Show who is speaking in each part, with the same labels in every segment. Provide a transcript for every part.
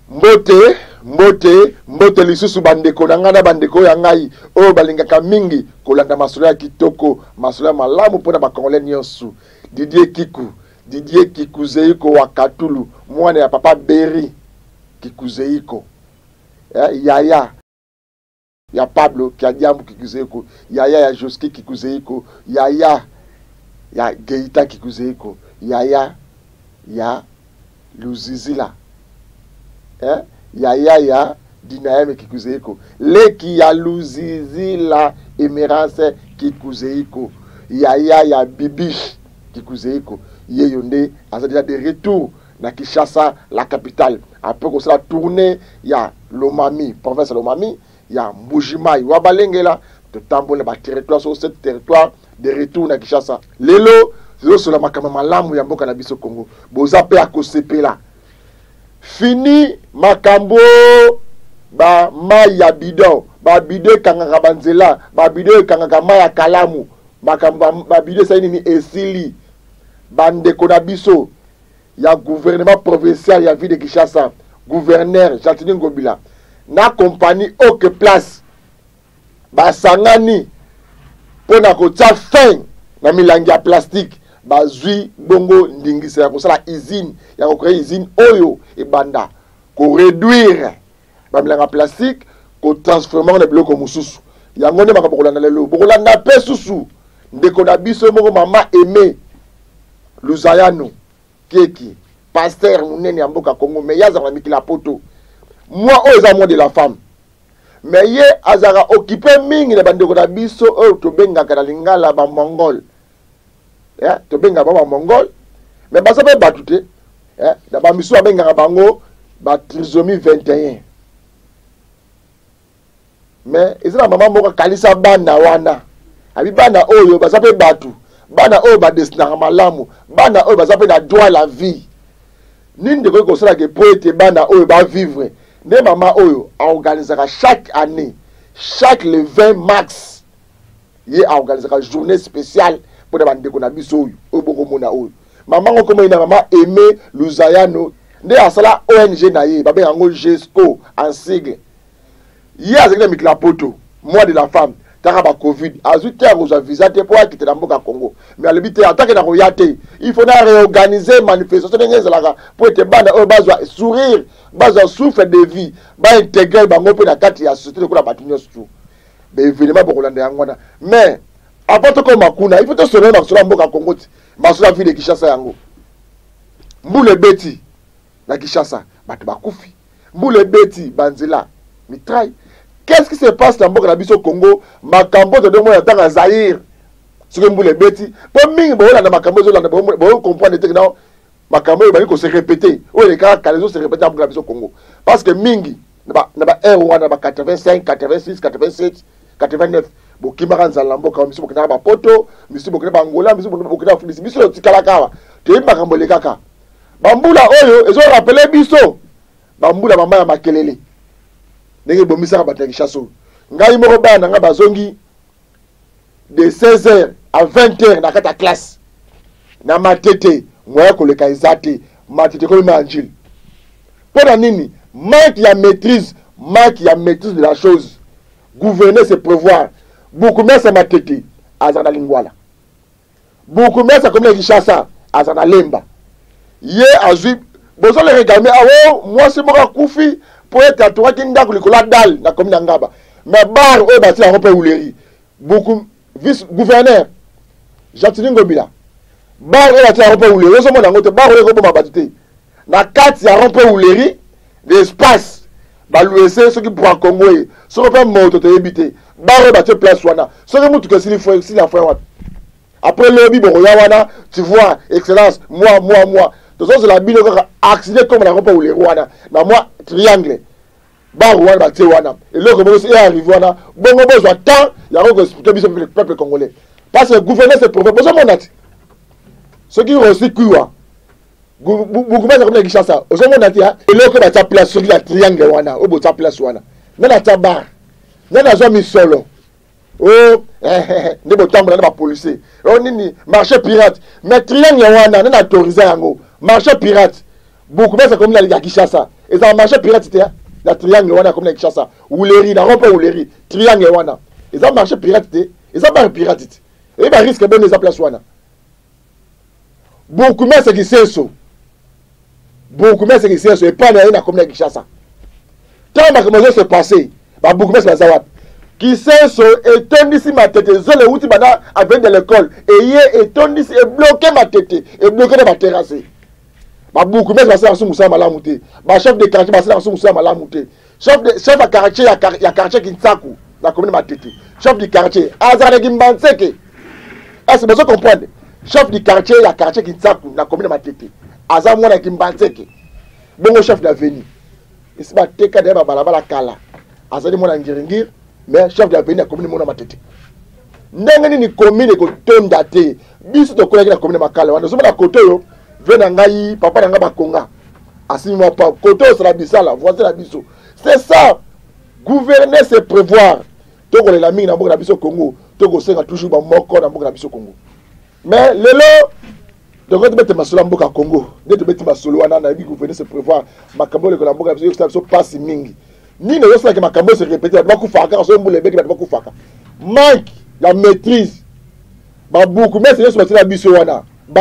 Speaker 1: mbote lisusu bandeko na ngana bandeko ya ngai oyo balingaka mingi kolanda masolo ya kitoko masolo ya malamu mpona bakongole nyonso. Didier Kikuzeiko wa Katulu mwana ya papa Beri Kikuzeiko, Yaya ya Pablo Kiadiambu Kikuzeiko, Yaya ya Joski Kikuzeiko, Yaya ya Geita Kikuzeiko, Yaya ya Luzizila, Yaya ya Dinaeme Kikuzeiko, Leki ya Luzizila Emerance Kikuzeiko, Yaya ya Bibish Kikuzeiko. Yeyonde a déjà de retour na Kinshasa, la capitale. Après que la tournée, il y a Lomami, province Lomami, il y a Mbujimai, Wabalengela, de Tambola, territoire sur ce territoire de retour na Kinshasa. Lelo, c'est sur la makamama lamu ya mboka na biso Congo. Bozape a kosepe là. Fini makambo ba maya bidon, ba bidon kangaka banzela, ba bidon kangaka maya kalamu, makambo ba bidon sa ni esili. Bandeko na biso ya gouvernement provincial ya ville de Kinshasa, gouverneur Jatini Ngobila na compagnie Oke Place basangani pona kotia fin na milangi ya plastique bazui bongo ndingisa ya kosala usine ya kokrea usine oyo ebanda ko réduire ba milangi plastique ko transformer na biloko mususu yango nde makambo kolanda lelo bokolanda pe susu ndeko na biso moko mama Aimé Luzayano Keki pasteur munene ya mboka Congo mais yaza na mikila poto moi oza moi de la femme mais ye azara occupé mingi na bandeko na biso oyo tobengaka na lingala ba mongol tobenga ba mongol mais basa pe batute na ba miso abengaka bango ba trisomie 21 mais ezala mama moko kalisa bana wana abi bana oyo basa pe batu bana oyo ba destinaka malamu bana oyo baza pe na droit la vie nini de ko sala ke poete bana oyo ba vivre nde mama oyo a organisaka chaque année chaque le 20 mars ye a organisaka journée spéciale pour ba ndeko na biso oyo boko mona oyo mama ngo koma ina mama Aimé Luzayano nde asala ONG na ye babe yango GESCO en sigle ye azakina mikla poto mois de la femme taka ba covid azuté akoza visa te pour quitter la mboka Congo mais alibité attaque na royauté il faut na réorganiser manifestation ngezalaka pour être bana o bazwa sourire bazwa souffle de vie ba intégrer bango pe na kati ya société ko la batinyo surtout mais évidemment bokolanda yangwana mais apoto ko makuna il faut te sonner na sur la mboka Congo masula ville de Kinshasa yango mbule beti na Kinshasa batu bakufi mbule beti banzela mitraille. Qu'est-ce qui se passe dans le biso Congo? Makambo de moi dans Zaïre. Ce que les bêtis. Pour mingi bola na makambo zo la bo comprendre que non makambo ba ko se répéter. O les cas les se répéter dans le biso Congo. Parce que mingi na ba R1 na ba 85, 86, 87, 89. Bo kimara nzala mboka miso bokina ba poto, miso bokina ba Angola, miso bokina Filipi, miso tikala kawa. Te makambo le kaka. Bambula oyo ezo rappeler biso. Bambula mama ya makelele. Ndenge bomisa bataki chasso ngai moko bana nga bazongi de 16h à 20h na kata classe na matete moya koleka ezate matete ko manjil pona nini manque ya maîtrise de la chose gouverner c'est prévoir beaucoup mais ça matete azana lingwala beaucoup mais ça comme les Kinshasa azana lemba ye azui bozo le regarder awo moi c'est moko kufi pour être à toi qui n'a que la dalle na comme ngaba mais bar o bati la rope ouleri beaucoup vice gouverneur Jatini Ngobila bar o bati la rope ouleri so mona ngote bar o ko ba batite na kati ya rope ouleri l'espace ba louer ce qui pour Congo so ko pa moto te habiter bar o bati place wana so que mutu que si la foi wana après le bi bon ya wana tu vois excellence moi donc c'est la bino accident comme la rope ouleri wana na moi triangle ba wana ba wana et le comment c'est arrivé wana bongo besoin temps ya ko expliquer biso peuple congolais parce que gouverner c'est problème besoin monate ce qui aussi quoi beaucoup mais comme Kinshasa besoin monate ya et le ko ba ta place sur la triangle wana o bo ta place wana na la tabar na na zo mi solo oh ne bo tambola na ba policier oh nini marché pirate mais triangle wana na autorisé yango marché pirate beaucoup mais c'est comme la Kinshasa et ça marché pirate la triangle wana comme la Kinshasa Ouleri na rompo Ouleri triangle wana et ça marché pirate et ça pas pirate et ba risque ben les place wana beaucoup mais c'est qui c'est ça beaucoup mais c'est qui c'est ça et pas na comme la Kinshasa tant ma comment se passer ba beaucoup mais c'est ça qui c'est ça et tondisi ma tête zole outi bana avec de l'école et tondisi et bloqué ma tête et bloqué ma terrasse. Beaucoup mais c'est ça Moussa Malamouté. Ba chef de quartier c'est ça Moussa Malamouté. Chef de quartier il y a quartier Kinsaku la commune Matete. Chef du quartier Azare Gimbanseke. Est-ce que vous comprenez? Chef du quartier il y a quartier Kinsaku la commune Matete. Azare Mwana Gimbanseke. Bon chef d'avenue. Ici ba teka de ba balabala kala. Azare Mwana Ngiringir mais chef d'avenue la commune Mwana Matete. Ndenge ni commune ko tonda te. Biso to kola la commune Makala. Wana so na koto yo Venangaï, papa n'a pas conga. Assis-moi pas. Côté sera bisala, voici la biso. C'est ça. Gouverner, c'est prévoir. Togo les lami na boka biso Congo. Togo senga toujours ba moko na boka biso Congo. Mais lelo, donc on te mettre masolo na boka Congo. De te mettre masolo wana na bi gouverner, c'est prévoir. Makambo le na boka biso so passe mingi. Ni ne yosa que makambo se répéter. Ba ku faka so mbule beki ba ku faka. Manque la maîtrise. Ba beaucoup mais c'est sur la biso wana.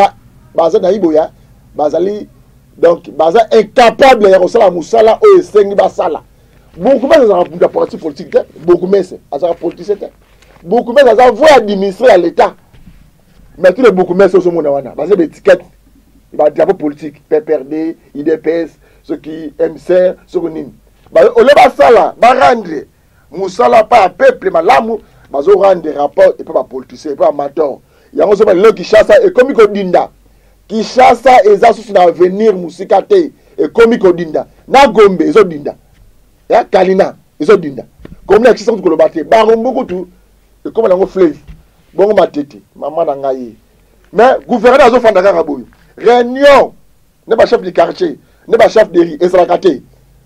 Speaker 1: Baza na iboya bazali donc baza incapable ya kosala musala o esengi basala beaucoup mais ça pour parti politique beaucoup mais ça politique beaucoup mais ça voit administrer à l'état mais tous les beaucoup mais ce sont mona wana baza d'étiquette ba drapeau politique PPRD IDPS ceux qui MCR ceux qui nim ba o le basala ba rendre musala pas peuple malamu bazo rendre rapport et pas politicien et pas amateur yango so ba le Kinshasa et comme ko dinda Kinshasa eza susu na avenir musika te e komi ko dinda na Gombe ezo dinda ya Kalina ezo dinda comme na Kinshasa ko lobate ba ngombo tu e comme na ngo fleuve bongo matete mama na ngai mais gouverneur azo fanda ka boyo réunion ne ba chef de quartier ne ba chef de riz esalakate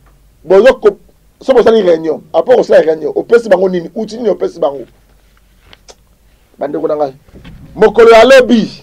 Speaker 1: bozo ko so bo sali réunion après on sala réunion o pesi bango nini uti nini o pesi bango bande ko na ngai mokolo ya lobby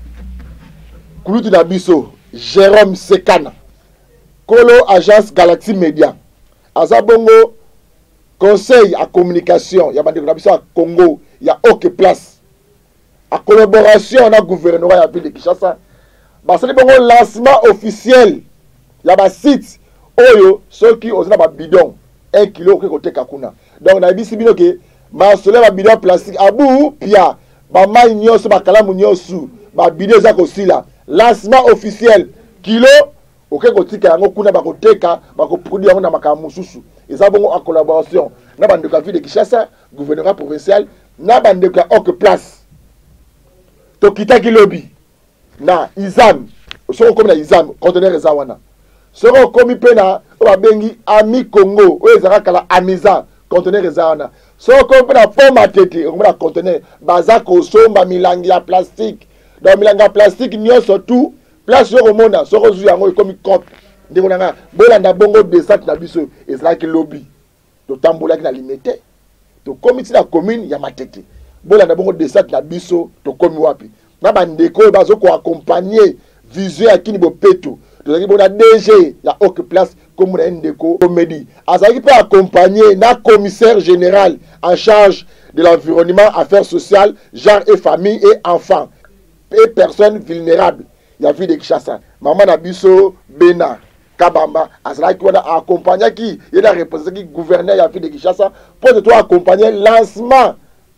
Speaker 1: Kulutu na biso Jérôme Sekana Kolo agence Galaxy Media Azabongo conseil à communication ya bande na biso à Congo ya OK Place à collaboration na gouvernement ya ville de Kinshasa basali bongo lancement officiel ya ba site oyo soki ozana ba bidon 1 kilo ke koteka kuna donc na bisi bino ke ba sole ba bidon plastique abu pia ba mai nyoso ba kalamu nyoso ba bidon za kosila lancement officiel kilo ok kotika yango kuna bakoteka bakoproduire yango na makambo mosusu eza bongo en collaboration na bandeko ya ville de Kinshasa gouvernement provincial na bandeko ya OK Place tokitaki lobby na Izam soko komi na Izam conteneur eza wana soko komi mpe na oyo babengi Ami Congo oyo ezalaka kala Amiza conteneur eza wana soko komi mpe na Pont Matete okomi na conteneur baza kosomba milangi ya plastique dans milanga plastique nyonso tout place yo komona soko zu yango ekomi cope ndeko nanga bolanda bongo descente na biso ezalaki lobby to tambolaki na limité to komiti na commune ya Matete bolanda bongo descente na biso to komi wapi na bandeko bazo ko accompagner vision ya kini bopeto to zaki bona DG ya OK Place comme na ndeko comédie azaki pe accompagner na commissaire général en charge de l'environnement, affaires sociales, genre et famille et enfants et personnes vulnérables. Il y a vu de Kinshasa. Maman Nabiso, Bena, Kabamba, Azraïki, on a accompagné qui? Il a représenté qui gouverneur, il y a vu de Kinshasa, pour toi accompagner lancement.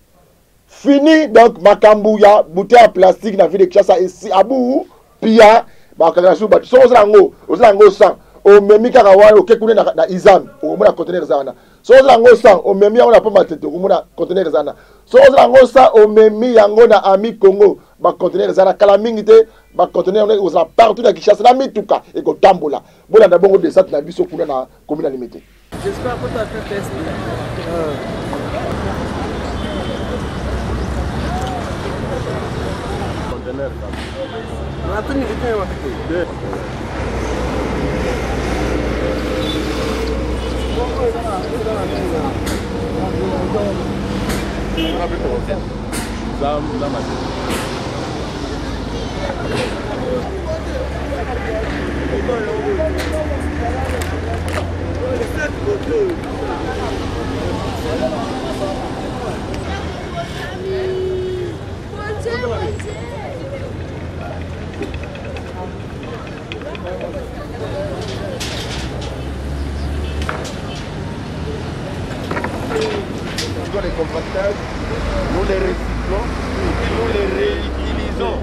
Speaker 1: Fini, donc, Makambouya, bouteille en plastique, dans la ville de Kinshasa, ici, Abou, Pia, Bakagasu, Batsu, Ozango sang, au Memi Karawan, au Kekune, na Izam, au Mouna conteneur Zana. Ozango sang, au Memi, on a pas matete, au Mouna conteneur Zana. Ozango sang, au Memi, Yango, na Ami Congo, ba conteneur Zana, Kalamingite, ba conteneur, on a partout dans Kinshasa, na Mituka, et ko Tambola. Bon, on a bon de ça, na biso, kuna na commune limitée.
Speaker 2: J'espère que tu as fait test. Atau ni kita yang pakai. Zam.
Speaker 3: 1 Les compactages, nous les recyclons et nous les réutilisons.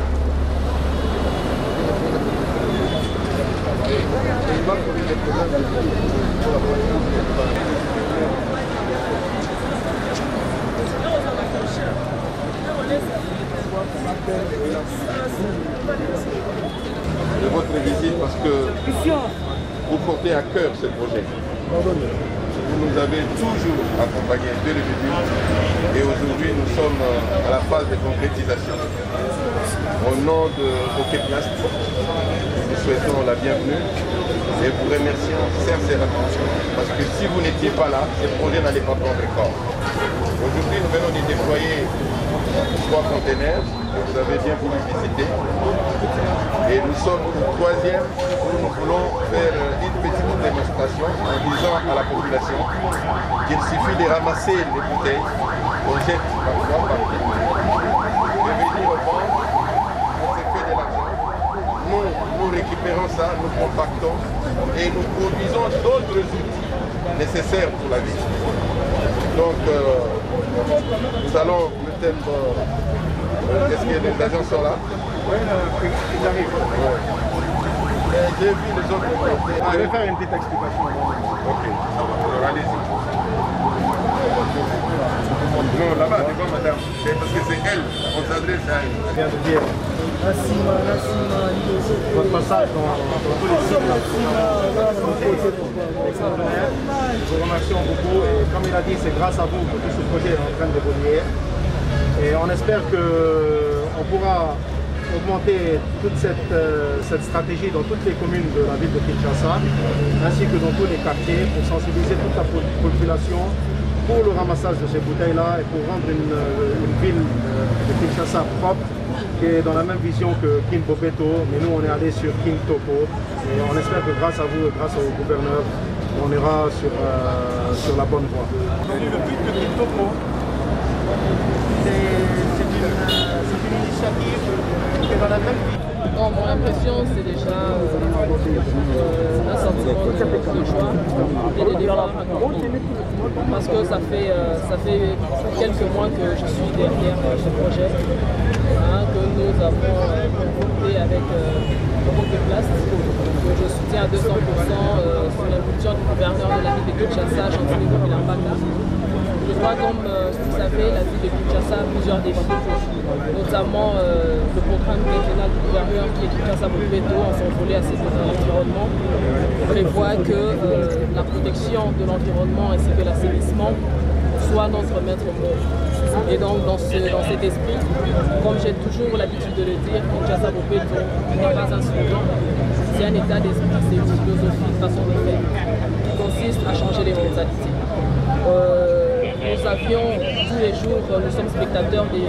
Speaker 3: De votre visite parce que vous portez à cœur ce projet. Vous nous avez toujours accompagnés dès le début et aujourd'hui nous sommes à la phase de concrétisation. Au nom de Hockeyplast, nous souhaitons la bienvenue et vous remercions sincèrement parce que si vous n'étiez pas là, ce projet n'allait pas prendre corps. Aujourd'hui nous venons de déployer 3 containers que vous avez bien voulu visiter et nous sommes au 3e où nous voulons faire une petite démonstration en disant à la population qu'il suffit de ramasser les bouteilles qu'on jette parfois par de venir revendre, on se fait de l'argent. Nous récupérons ça, nous compactons et nous produisons d'autres outils nécessaires pour la vie. Donc nous allons peut-être... Est-ce que les agents sont là?
Speaker 4: Oui, ils arrivent.
Speaker 3: Ouais. J'ai vu les autres côtés.
Speaker 4: Je vais faire une petite explication.
Speaker 3: Ok, alors allez-y. Non, là-bas, devant madame. C'est parce que c'est elle, on s'adresse à elle.
Speaker 4: Je viens de dire votre passage dans tous les sites extraordinaire. Nous vous remercions beaucoup et comme il a dit, c'est grâce à vous que tout ce projet est en train d'évoluer. Et on espère qu'on pourra augmenter toute cette stratégie dans toutes les communes de la ville de Kinshasa, ainsi que dans tous les quartiers, pour sensibiliser toute la population pour le ramassage de ces bouteilles-là et pour rendre une ville de Kinshasa propre, qui est dans la même vision que Kin Bopeto, mais nous on est allé sur Kin Toko. Et on espère que grâce à vous et grâce au gouverneur, on ira sur la bonne voie. Le but de Kin Toko, c'est une initiative qui est dans la même vie.
Speaker 5: Bon, mon impression, c'est déjà un sentiment de joie et de départ, parce que ça fait quelques mois que je suis derrière ce projet, que nous avons porté avec Hockeyplast, que je soutiens à 200% sur l'impulsion du gouverneur de la ville de Kinshasa, Jean-Denis Bilambaka. Je crois, comme vous savez, la ville de Kinshasa a plusieurs défis, notamment le programme régional du gouverneur qui est Kinshasa Bopeto en son volet à l'environnement prévoit que la protection de l'environnement ainsi que l'assainissement soit notre maître mot. Et donc dans cet esprit, comme j'ai toujours l'habitude de le dire, Kinshasa Bopeto n'est pas un slogan, c'est un état d'esprit, c'est une philosophie, une façon de faire qui consiste à changer les mentalités. Nous avions tous les jours, nous sommes spectateurs des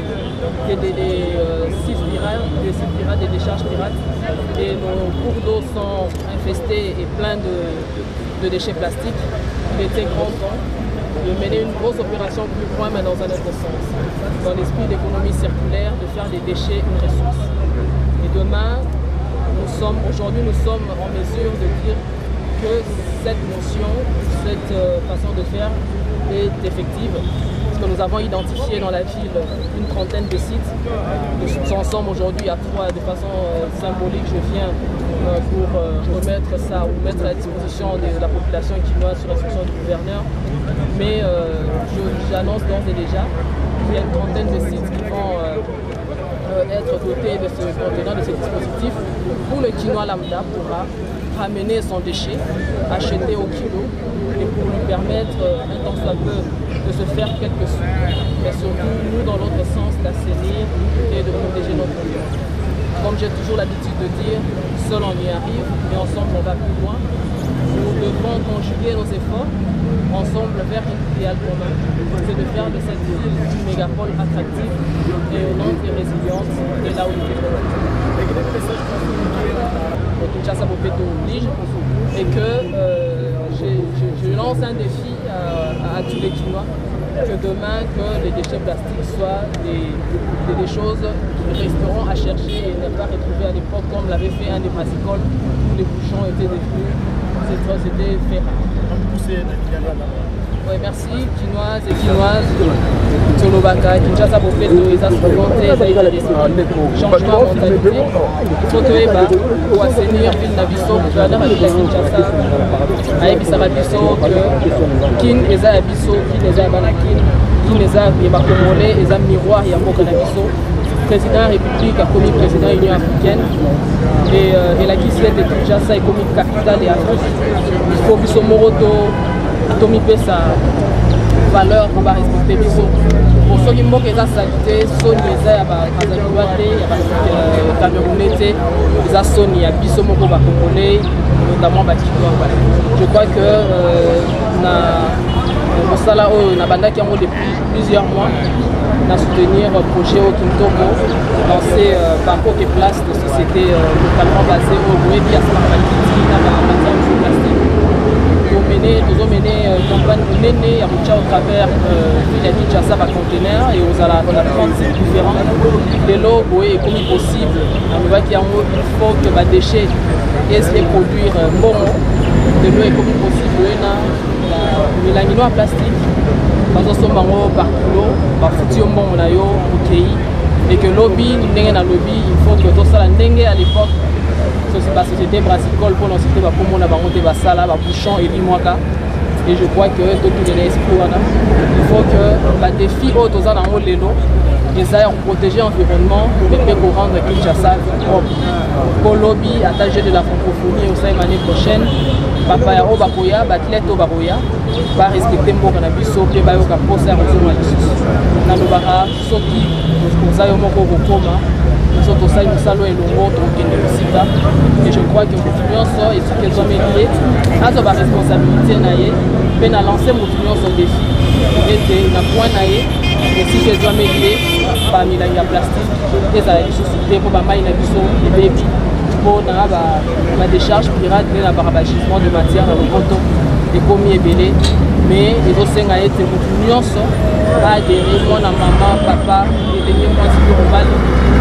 Speaker 5: sites pirates, des décharges pirates, et nos cours d'eau sont infestés et pleins de déchets plastiques. Il était grand temps de mener une grosse opération plus loin, mais dans un autre sens, dans l'esprit d'économie circulaire, de faire des déchets une ressource. Et demain, aujourd'hui nous sommes en mesure de dire que cette notion, cette façon de faire est effective, parce que nous avons identifié dans la ville une trentaine de sites. Nous en sommes aujourd'hui à 3 de façon symbolique. Je viens pour remettre ça ou mettre à la disposition de la population quinoise sur instruction du gouverneur. Mais j'annonce d'ores et déjà qu'il y a une trentaine de sites qui vont être dotés de ce contenant, de ce dispositif, où le quinois lambda pourra ramener son déchet, acheter au kilo, et pour lui permettre un tant soit peu de se faire quelques sous, mais surtout nous dans l'autre sens d'assainir et de protéger notre environnement. Comme j'ai toujours l'habitude de dire, seul on y arrive, mais ensemble on va plus loin. nous devons conjuguer nos efforts ensemble vers un idéal commun, c'est de faire de cette ville une mégapole attractive, rayonnante et résiliente, et là où il est. Kinshasa Bopeto oblige, et que je lance un défi à tous les Kinois, que demain que les déchets plastiques soient des choses que nous resterons à chercher et ne pas retrouver à l'époque comme l'avait fait un des brassicoles où les bouchons étaient devenus, c'était fait. Oui, merci, Kinoises et Kinoises, Tolobaka, Kinshasa Bopeto, et ça se volonté, ça a été changement de mentalité. Il faut que pour assainir ville Nabiso, le gouverneur a dit à Kinshasa, à Ebisara Biso, que Kin est à Biso, Kin est à Banakin, Kin est à Congolais, et à miroir, il y a beaucoup Nabiso. Le président de la République a commis président de l'Union africaine et la Guissiette de Kinshasa est commis capitale et Afrique. Il faut que ce moroto Tomi sa valeur pour respecter Biso. Pour ceux qui m'ont déjà salité, Sony est à Kazalouate, à Camerounais, les a Sony à Biso Moko Congolais, notamment Batikoa. Je crois que Mosala na banda qui ont depuis plusieurs mois à soutenir le projet au Kintoko, lancé par Coque Place de société localement basée au Boébi à Saint-Malkiti, à la matière de plastique. Nous avons mené une campagne menée à travers la Kinshasa par conteneur et aux alentours de 36 différents. De l'eau est comme possible. Il faut que les déchets puissent produire bon. De l'eau est comme possible. Il y a un plastique. Par kilo, par foutu bon et que lobby, il faut que tout ça à l'époque. C'est la société brassicole pour nous citer comment on a monté Bassala, Bouchon et Limouaka. Et je crois que tout l'esprit, il faut que les défis autour de l'eau, ils aillent protéger l'environnement, mais pour rendre Kinshasa propre. Pour lobby, attaché de la francophonie au sein de l'année prochaine, Papa Yao Bakoya, Batlet Bakoya, va respecter mon cannabis, puis va y avoir un procès à résoudre la justice. Dans le bara, ceux qui nous aillent au Coma, nous sommes aussi nous saluons le mot et je crois que nous sommes et ce qu'ils ont médié, à la responsabilité, mais à lancer mon opinion sur le défi. Et c'est un point naïe, et si qu'ils ont médié, parmi la plastique, et ça a été suscité pour les bébés, pour la décharge pirate, le barabagissement de matière dans le canton, des commis et belés, mais les dossiers ont été opinions à adhérer, moi, maman, papa, et les gens qui ont mal.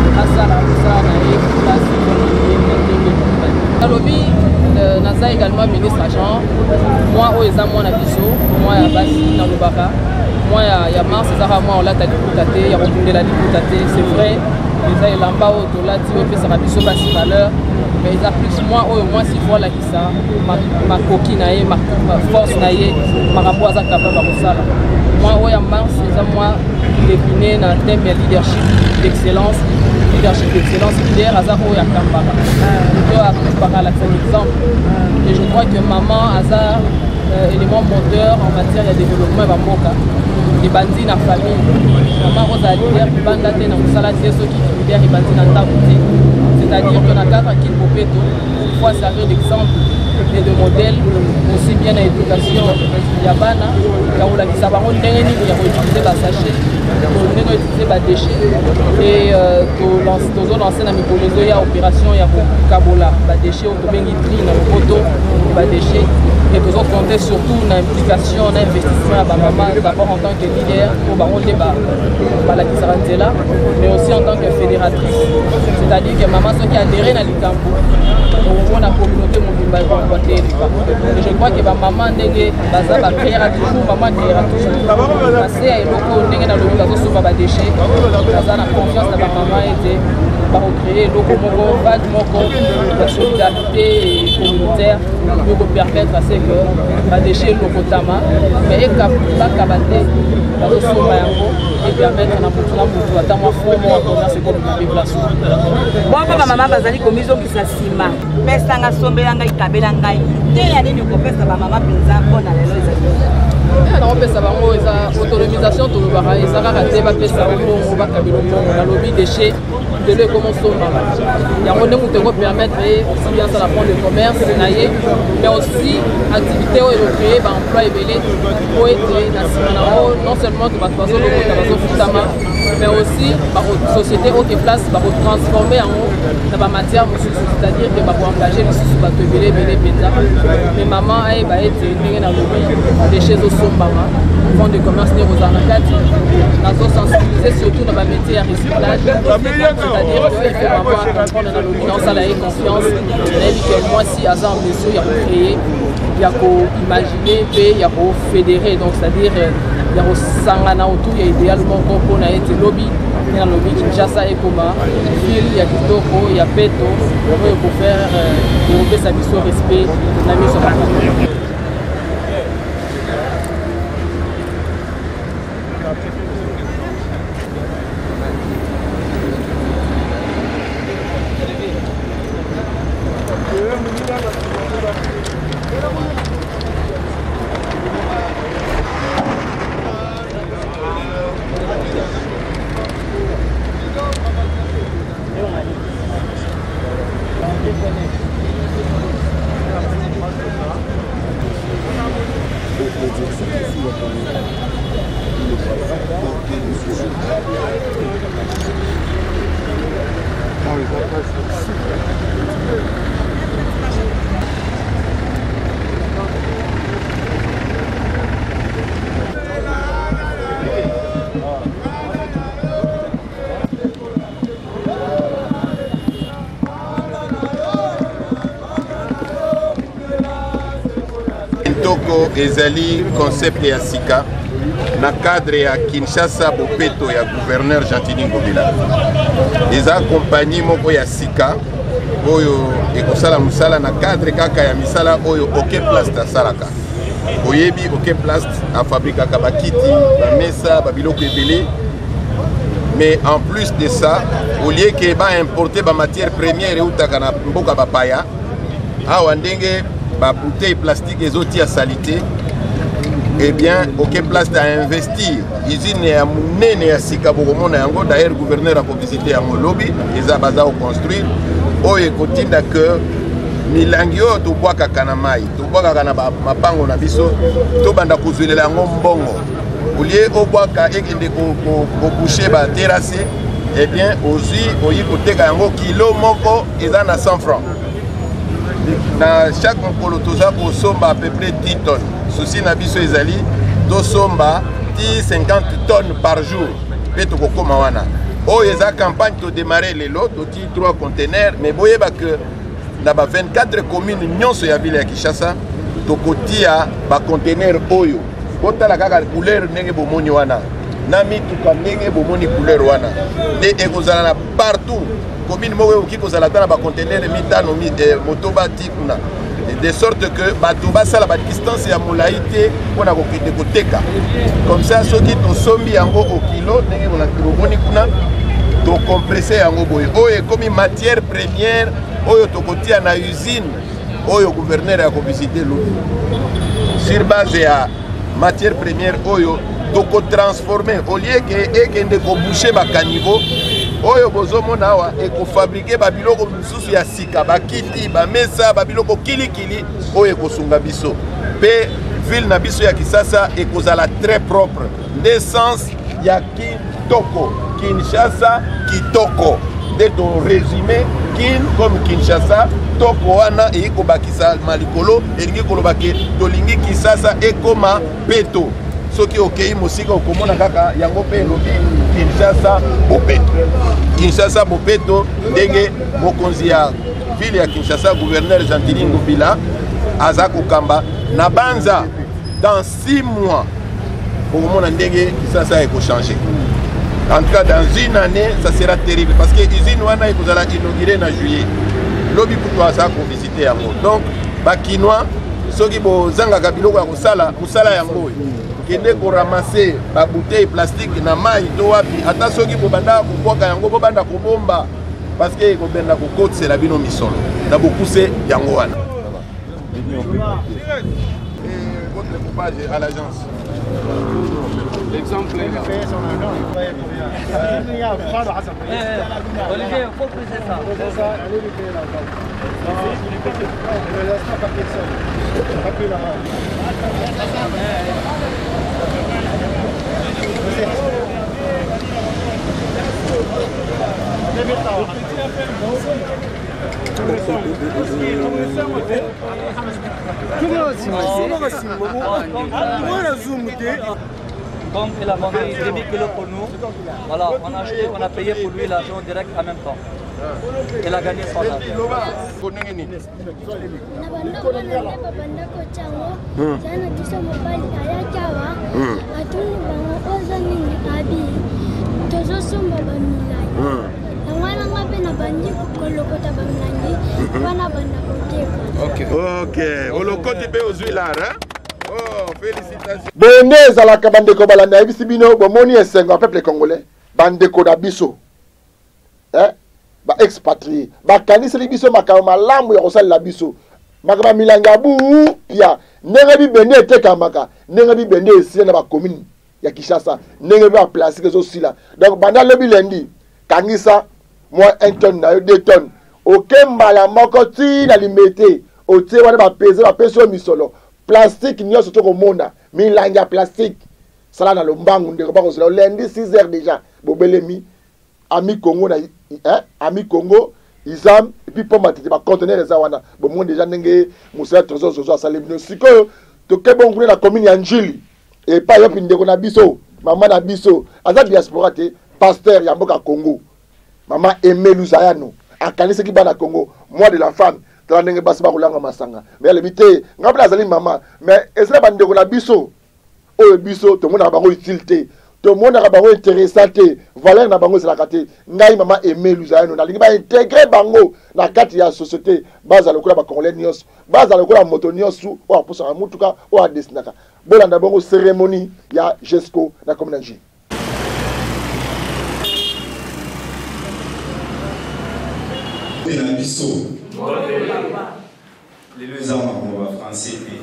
Speaker 5: Alobi naza également ministre agent moi oeza mwana biso moi ya basi na lobaka moi ya mars ezaka moi olata liputa te ya kokundela liputa te c'est vrai eza elamba oyo tolati oyo epesaka biso basi valeur mais eza plus moi oyo mwasi vo alakisa makoki na ye force na ye makambo aza capable ya kosala moi oyo ya mars eza moi défini na thème ya leadership d'excellence leader Azaro et Akambara. L'exemple. Et je crois que maman Azar élément moteur en matière de développement va moka. Les bandits dans la famille. Maman Rosa leader qui banda te dans salade ceux qui leader et bandits dans ta côté. C'est-à-dire que dans le cadre qui Bopeto, il faut servir d'exemple et de modèle aussi bien à l'éducation. Il y a Bana, il y a Oula qui s'abaron dernier il y a utilisé la sachet. On a utilisé les déchets et tout lancé dans Mikolozo, il y a opération, il y a Kabola, les déchets, on a pris dans le poteau, les déchets et tout autres compter surtout une implication, un investissement à maman d'abord en tant que leader pour baron débat, la qui s'arrête là, mais aussi en tant que fédératrice, c'est-à-dire que maman ce qui a adhéré dans les campos, on a communauté mobile et je crois que maman n'est pas créera toujours, maman créera toujours, parce que dans le sur les déchets, la confiance de ma maman était par recréer le vague la solidarité communautaire pour permettre à ce que les déchets locotama mais et permettre à la atteindre forme à commerce et comme déplacement.
Speaker 6: Bon maman bazali commission qui s'assima pesanga sombelanga ikabela ngai te ya nini ko pesa ba mama penza mpona lelo ezali
Speaker 5: on pesa bango eza autonomisation tolobaka ezaka te bapesa bongo bakabela bongo na lobi déchet lelo comment sombama yango ndenge mutu permettre aussi bien ça la fond de commerce mais aussi activité oyo créer ba emploi ebele po ete na sima nango non seulement bato bazolokota bazofutama mais aussi société oyo place bakotransforme yango na bamatière mosusu c'est-à-dire que bakoengage lisusu bato ebele mpenza mais mama ayeba ete ndenge nalobi déchet ezosombama fond de commerce nde kozala na kati nazosensibiliser surtout na bamétier ya recyclage c'est-à-dire que mama comprendre nalobi naosala ye confiance nayebi ke mwasi aza en mesure ya kocréer ya koimaginer mpe ya kofédérer donc c'est-à-dire ya kosangana autour ya idéal moko mpona ete lobi na lobi Kinshasa ekoma ville ya kitoko ya peto oyo kofaire kopesa biso respect na miso bato.
Speaker 3: Toko ezali concept ya sika na cadre ya Kinshasa bopeto ya gouverneur Gentili Ngobila. Eza compagnie moko ya sika oyo ekosala musala na cadre kaka ya misala oyo OK Plast asalaka. Oyebi OK Plast afabrikaka bakiti, bamesa, babiloko ebele. Mais en plus de ça, au lieu que ba importer ba matière première eutaka na mboka bapaya, awa ndenge ba bouteille plastique et autres à salité, eh bien, OK Plast a investi. Usine ya munene ya sika bokomona yango d'ailleurs gouverneur a visité yango lobby, les abaza au construire. Oye kotinda que milangi oyo tobwakaka na mai, tobwakaka na mapango na biso, tobanda kozulela yango mbongo. Au lieu obwaka ekende koboucher ba terrasse, eh bien, ozui oyi koteka yango kilo moko eza na 100 francs. Na chaque mokolo toza kosomba à peu près 10 tonnes. Souci na biso ezali tosomba 50 tonnes par jour. Pe tokokoma wana. Oyo eza campagne to démarrer lelo toti 3 containers mais boyeba que na ba 24 communes nyonso ya ville ya Kinshasa tokotia ba container oyo. Kotala kaka couleur ndenge bomoni wana. Na mituka ndenge bomoni couleur wana. De ekozala na partout. Commune moko qui kozala tana ba conteneur mitano motoba tikuna de sorte que batuba sala ba distance ya molaité pona kokite koteka comme ça soki to sombi yango au kilo ndenge na kiroboni kuna to compresser yango boy oyo comme matière première oyo to kotia na usine oyo gouverneur ya ko visiter lo sur base ya matière première oyo to ko transformer au lieu que ekende ko boucher ba caniveau oyo bozomona awa ekofabrike babiloko misusu ya sika bakiti bamesa babiloko kilikili oyo ekosunga biso pe ville na biso ya Kinshasa ekozala très propre d'essence ya kitoko Kinshasa kitoko de to résumé kin comme Kinshasa toko wana ekobakisa malikolo elingi kolobake tolingi Kinshasa ekoma peto soki okei mosika okomona kaka yango pe lobi Kinshasa bopeto. Kinshasa bopeto ndenge mokonzi ya ville ya Kinshasa gouverneur Gentili Ngobila aza kokamba na banza dans 6 mois okomona ndenge Kinshasa eko changer. En tout cas dans une année ça sera terrible parce que usine wana ekozala inaugurée na juillet. Lobi pour aza ko visiter yango. Donc ba kinois soki bozanga biloko ya kosala musala yango kende ko ramasser ba bouteille plastique na mai to wapi ata soki bobanda koboka yango bobanda kobomba parce que ko benda ko kotse la bino misolo na bokuse yango wana découpage à l'agence. L'exemple est là.
Speaker 2: Olivier, il faut poser ça.
Speaker 4: C'est ça, allez lui payer l'argent. Ne laisse pas partir seul. Pas plus là-bas.
Speaker 2: Comme il a vendu 1000 kilos pour nous, voilà, on a acheté, on a payé pour lui l'argent direct en même temps. Il a gagné son argent.
Speaker 3: Ok, au loco tu peux aux huiles là, hein? Oh, félicitations.
Speaker 1: Bonne ezalaka bandeko balanda yebisi bino bomoni esengo ya peuple congolais bandeko na biso ba expatrié bakaniseli biso makambo malamu ya kosalela biso makambo milanga bu pia ndenge bibende etekamaka ndenge bibende esila na bacommune ya Kinshasa ndenge ba plastique ezosila donc banda lobi lendi kangisa moi 1 tonne na 2 tonnes okembala moko ti na limete otie wana bapese bapeso misolo plastique nyonso tokomona milanga plastique sala na lombangu ndeko bakozela lendi 6 heures déjà bobelemi ami Congo na ami Congo Isam et puis pour matiti ba conteneur eza wana bomon déjà ndenge musala trésor zozo asale bino sikoyo tokebongule na commune ya Njili et pas yopi ndeko na biso mama na biso aza diaspora te pasteur ya mboka Congo mama Aimé Luzayano akanisi ki bana Congo moi de la femme tala ndenge basi ba kolanga masanga mais le bité ngapela azali mama mais ezela ba ndeko na biso oyo biso to mona bango utilité to mona bango intéressant te valeur na bango zela kate ngai mama Aimé Luzayano na lingi ba intégrer bango na kati ya société baza lokola ba congolais nyos baza lokola moto nyos o aposa mutuka o adesinaka bolanda bango cérémonie ya Jesco na communauté.
Speaker 7: Na biso lelo eza makambo ya français te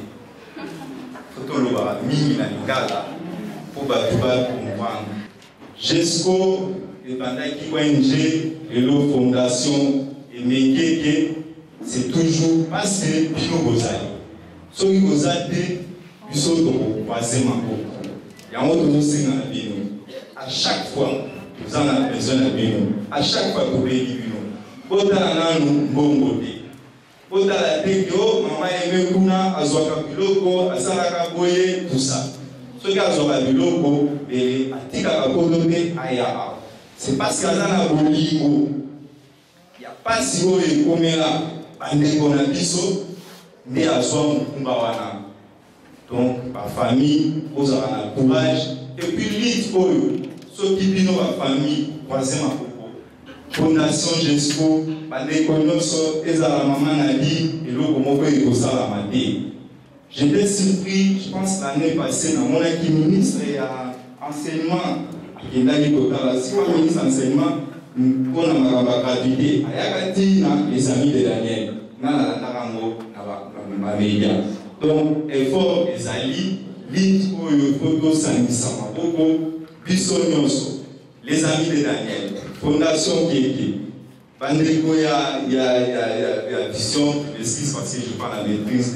Speaker 7: fotoloba mingi na lingala mpo bato bakomprendre Jesco ebandaki ONG lelo fondation emekeke c'est toujours parce que bino bozali soki boza te biso tokokwase maboko yango tozosenga na bino à chaque fois toza na besoin na bino à chaque fois tobengi bino botala nanu mbongo te botala te yo mama Aimé kuna azwaka biloko asalaka boye tout ça soki azwaka biloko atikaka kodo te aya awa c'est parce que aza na bolingo ya pasi oyo ekomela bandeko na biso nde azwa mokumba wana donc bafamille ozala na courage et puis lite oyo soki bino bafamille croise makoko Fondation Jesco, bandeko nyonso ezala mama na li eloko moko ekosalama te. J'étais surpris, je pense l'année passée, na monaki ministre ya enseignement akendaki kotala sima ministre enseignement mpona makambo ya gratuité ayaka ntina les amis de Daniel nga nalandaka ngo na bamedia. Donc effort ezali lite oyo fo tosangisa maboko biso nyonso les amis de Daniel, Fondation Kieke, bandeko ya vision, excuse parce que je parle à la maîtrise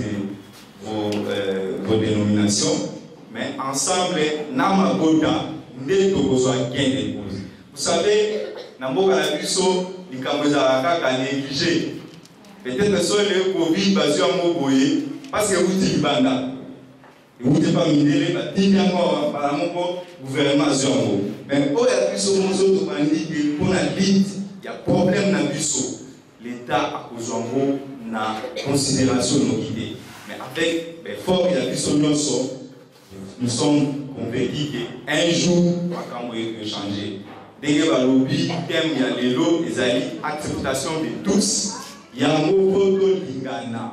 Speaker 7: de vos dénominations, mais ensemble, Nama Goda, nde tokozwa gain de cause. Vous savez, Namboka la biso, likamboza kaka négligé. Peut-être que sur le Covid, basé à Moboye, parce que vous dites banda. Vous n'êtes pas minéré, il y a un gouvernement sur vous. Mais pour la puissance, pour la lutte, il y a un problème dans le bureau. L'État a besoin de la considération de nos idées. Mais avec l'effort de la puissance, nous sommes convaincus qu'un jour, on va changer. Dès que le lobby, il y a les lots, il y a l'acceptation de tous. Il y a un mot de l'ingana.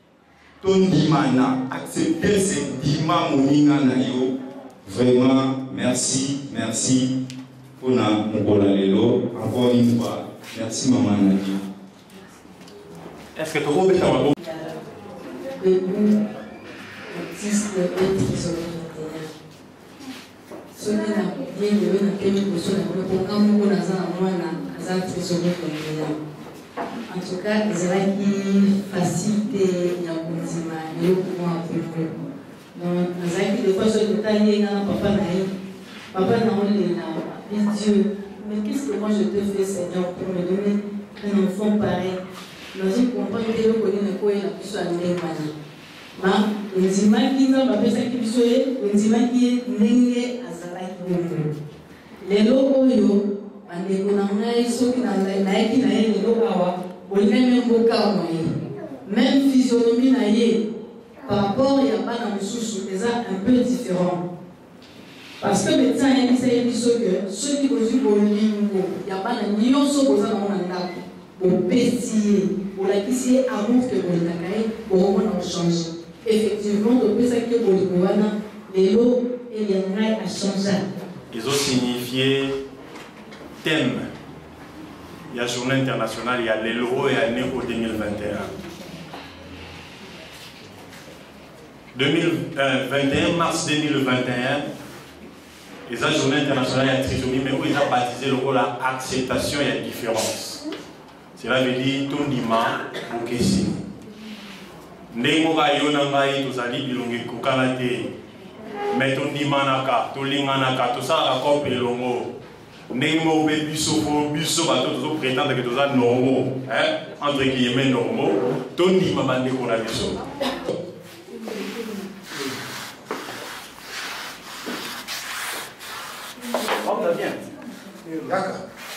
Speaker 7: Tondimana, accepter ce dima moninga na yo. Vraiment, merci, merci pour mon lelo. Encore une fois, merci maman Nadi. Est-ce que tu as
Speaker 8: artiste et trésorier. Ce qui n'a pas bien de la le programme pour la trésorier. En tout cas, c'est là qui facilite le pouvoir public. Donc, des fois, je me taille papa naïf. Papa naïf, Dieu, mais qu'est-ce que moi je te fais, Seigneur, pour me donner un enfant pareil? Dans une campagne, je connais le quoi il a pu s'amener maintenant. Mais, les images qui n'ont pas fait ça qui sont les images qui n'est à ça les locaux, les Konangai, ceux qui n'ont les locaux, même physionomie par rapport à pas dans le sous c'est un peu différent. Parce que les médecins ont dit que ceux qui posent pour le niveau, il n'y a pas de nion sur le mandat pour pétiller, pour la qui amour que vous avez, pour changer. Effectivement, depuis ça que vous avez, les lots et les rails à changer.
Speaker 9: Ils ont signifié thème. Il y a journée internationale, il y a l'Elo et il y a Néo 2021. 21 mars 2021, il y a journée internationale, il y a trisomie, mais où ils ont baptisé le rôle l'acceptation et la différence. Cela veut dire tout dima au Kessi. Némoga yonangai tous ali bilongi kukalate. Mais tout dima naka, tout linganaka, tout ça raconte pelongo. Némo biso bateau tous prétendent que tout ça normaux, entre guillemets normaux. Tout dima bande qu'on a biso.
Speaker 10: On va bien. D'accord.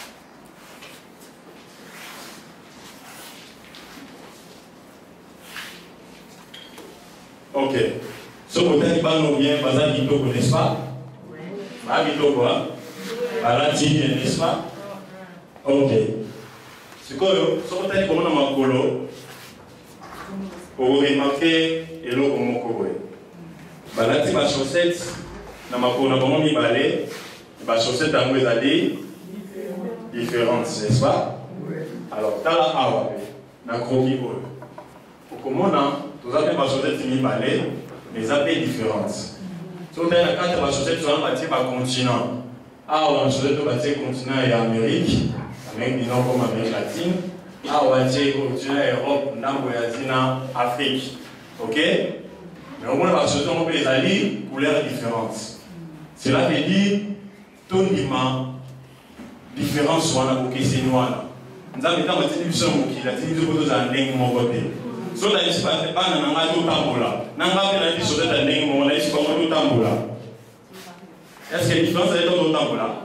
Speaker 9: Ok. Ce côté qui parle bien, Bazar Kitoko, n'est-ce pas? Ah, Kitoko, hein? Balatini, n'est-ce pas? Ok. C'est quoi, ce côté qui parle dans Makolo, pour remarquer, et l'eau comme Mokoro. Balati, ma chaussette, dans Makolo, comment il balait, ma chaussette, dans les allées, différentes, n'est-ce pas? Alors, Tala Awa, dans Kroki, comment on a tous les chaussettes qui balais, les appels différentes. Si on a la carte de la chaussette, on a un continent. Ah, on a une chaussette qui est continent et Amérique, avec des noms comme Amérique latine. Ah, on a un continent Europe, Namboyazina, Afrique. Ok? Mais au moins, la chaussette, on peut les allier, couleurs différentes. Cela veut dire, tout dima, différence, on a beaucoup de noir. Nous avons dit que nous sommes qui la dit que nous avons un mon côté. So that is pas nanga tout tambola. Nanga pena dit so that ndenge mo na isi comme tout tambola. Est-ce que la différence est tout tambola?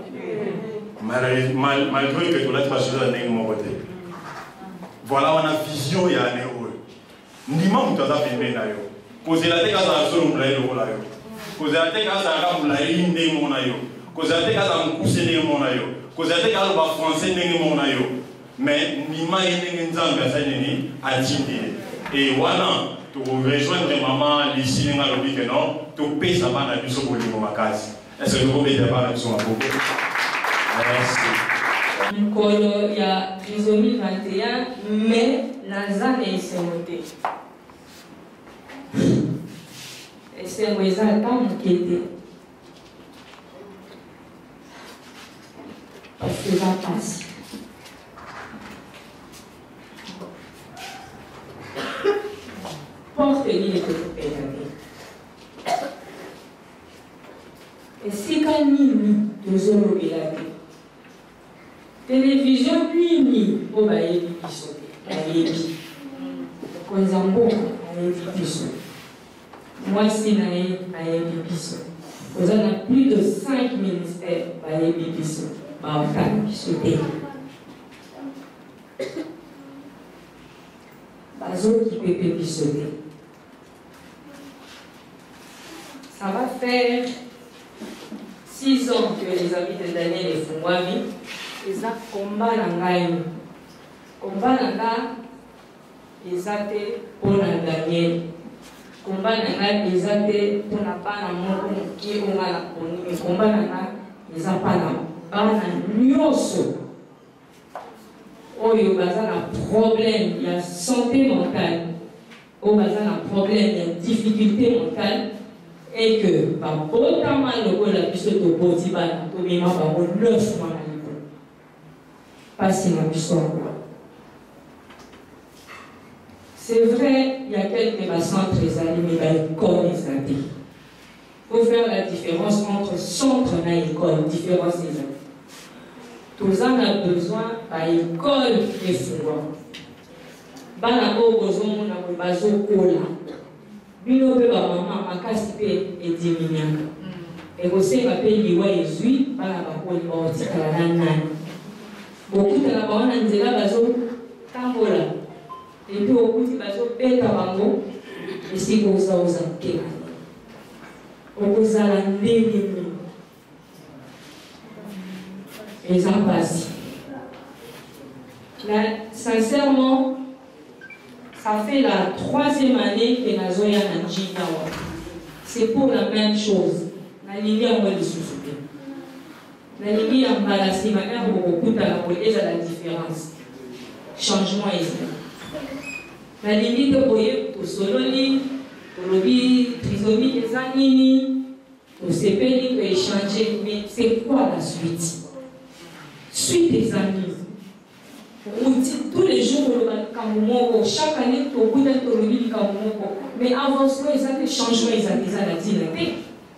Speaker 9: Malgré que tout là tu vas choisir ndenge mon côté. Voilà on a vision ya ne o. Ndima mutaza pembe na yo. Poser la tête à sa zone mula yo la yo. Poser la tête à sa ra mula yi ndenge mo na yo. Poser la tête à sa mukuse ndenge mo na yo. Poser la tête à ba français ndenge mo na yo. Mais ndima yi ndenge nzambe sa nini atindile. Et voilà, tu rejoindre maman, ici, dans le que non, tu payes ça par la vie sur le niveau makasi. Est-ce que vous pouvez dire par la vie sur ma beaucoup? Merci.
Speaker 8: Il y a trisomie 21, mais Nazan est insémoté. Et c'est un tant qui était. Parce que ça passe. Porte l'île de et si quand nous nous télévision ni au bail moi si naïe vous en avez plus de 5 ministères qui peut pisser. Ça va faire 6 ans que les amis de Daniel et Fungwami, ils ont combat dans Gaï. Combat dans Gaï, ils ont pour Daniel. Combat dans Gaï, ils ont pour la panne qui est au mal. Combat dans Gaï, ils ont pas dans Nyoso. Oh, il y a un problème, il y a santé mentale. on a un problème, une difficulté mentale, et que, par autant le la puissance de Botiba, tout le monde va 9 mois à l'école. Pas si ma puissance. C'est vrai, il y a quelques centres très alliés, mais il y a une école des années. Il faut faire la différence entre centre et école, différence des années. Tous les gens ont besoin d'une école et foi. Bana o besoin na bazo kola. Bino pe ba mama makasi pe ediminyaka. Et aussi pe liwa ezui bana ba ko liwa tikala nani. Bokuta na baona nzela bazo tambola. Et puis okuti bazo beta bango esiko uza keka. Okozala ndenge et ça passe. Sincèrement, ça fait la 3e année que Nazoya Nanjinawa. C'est pour la même chose. Nalingi en mode sous-souté. Nalingi en balassi, ma mère beaucoup déjà la différence. Changement ici. Nalingi de boyer pour sololi, pour le trisomie des années, pour ces pays pour échanger. Mais c'est quoi la suite? Suite des amis. On dit tous les jours chaque année, au bout d'un tour, mais avant cela, ils ont des changements, ils ont déjà la direction.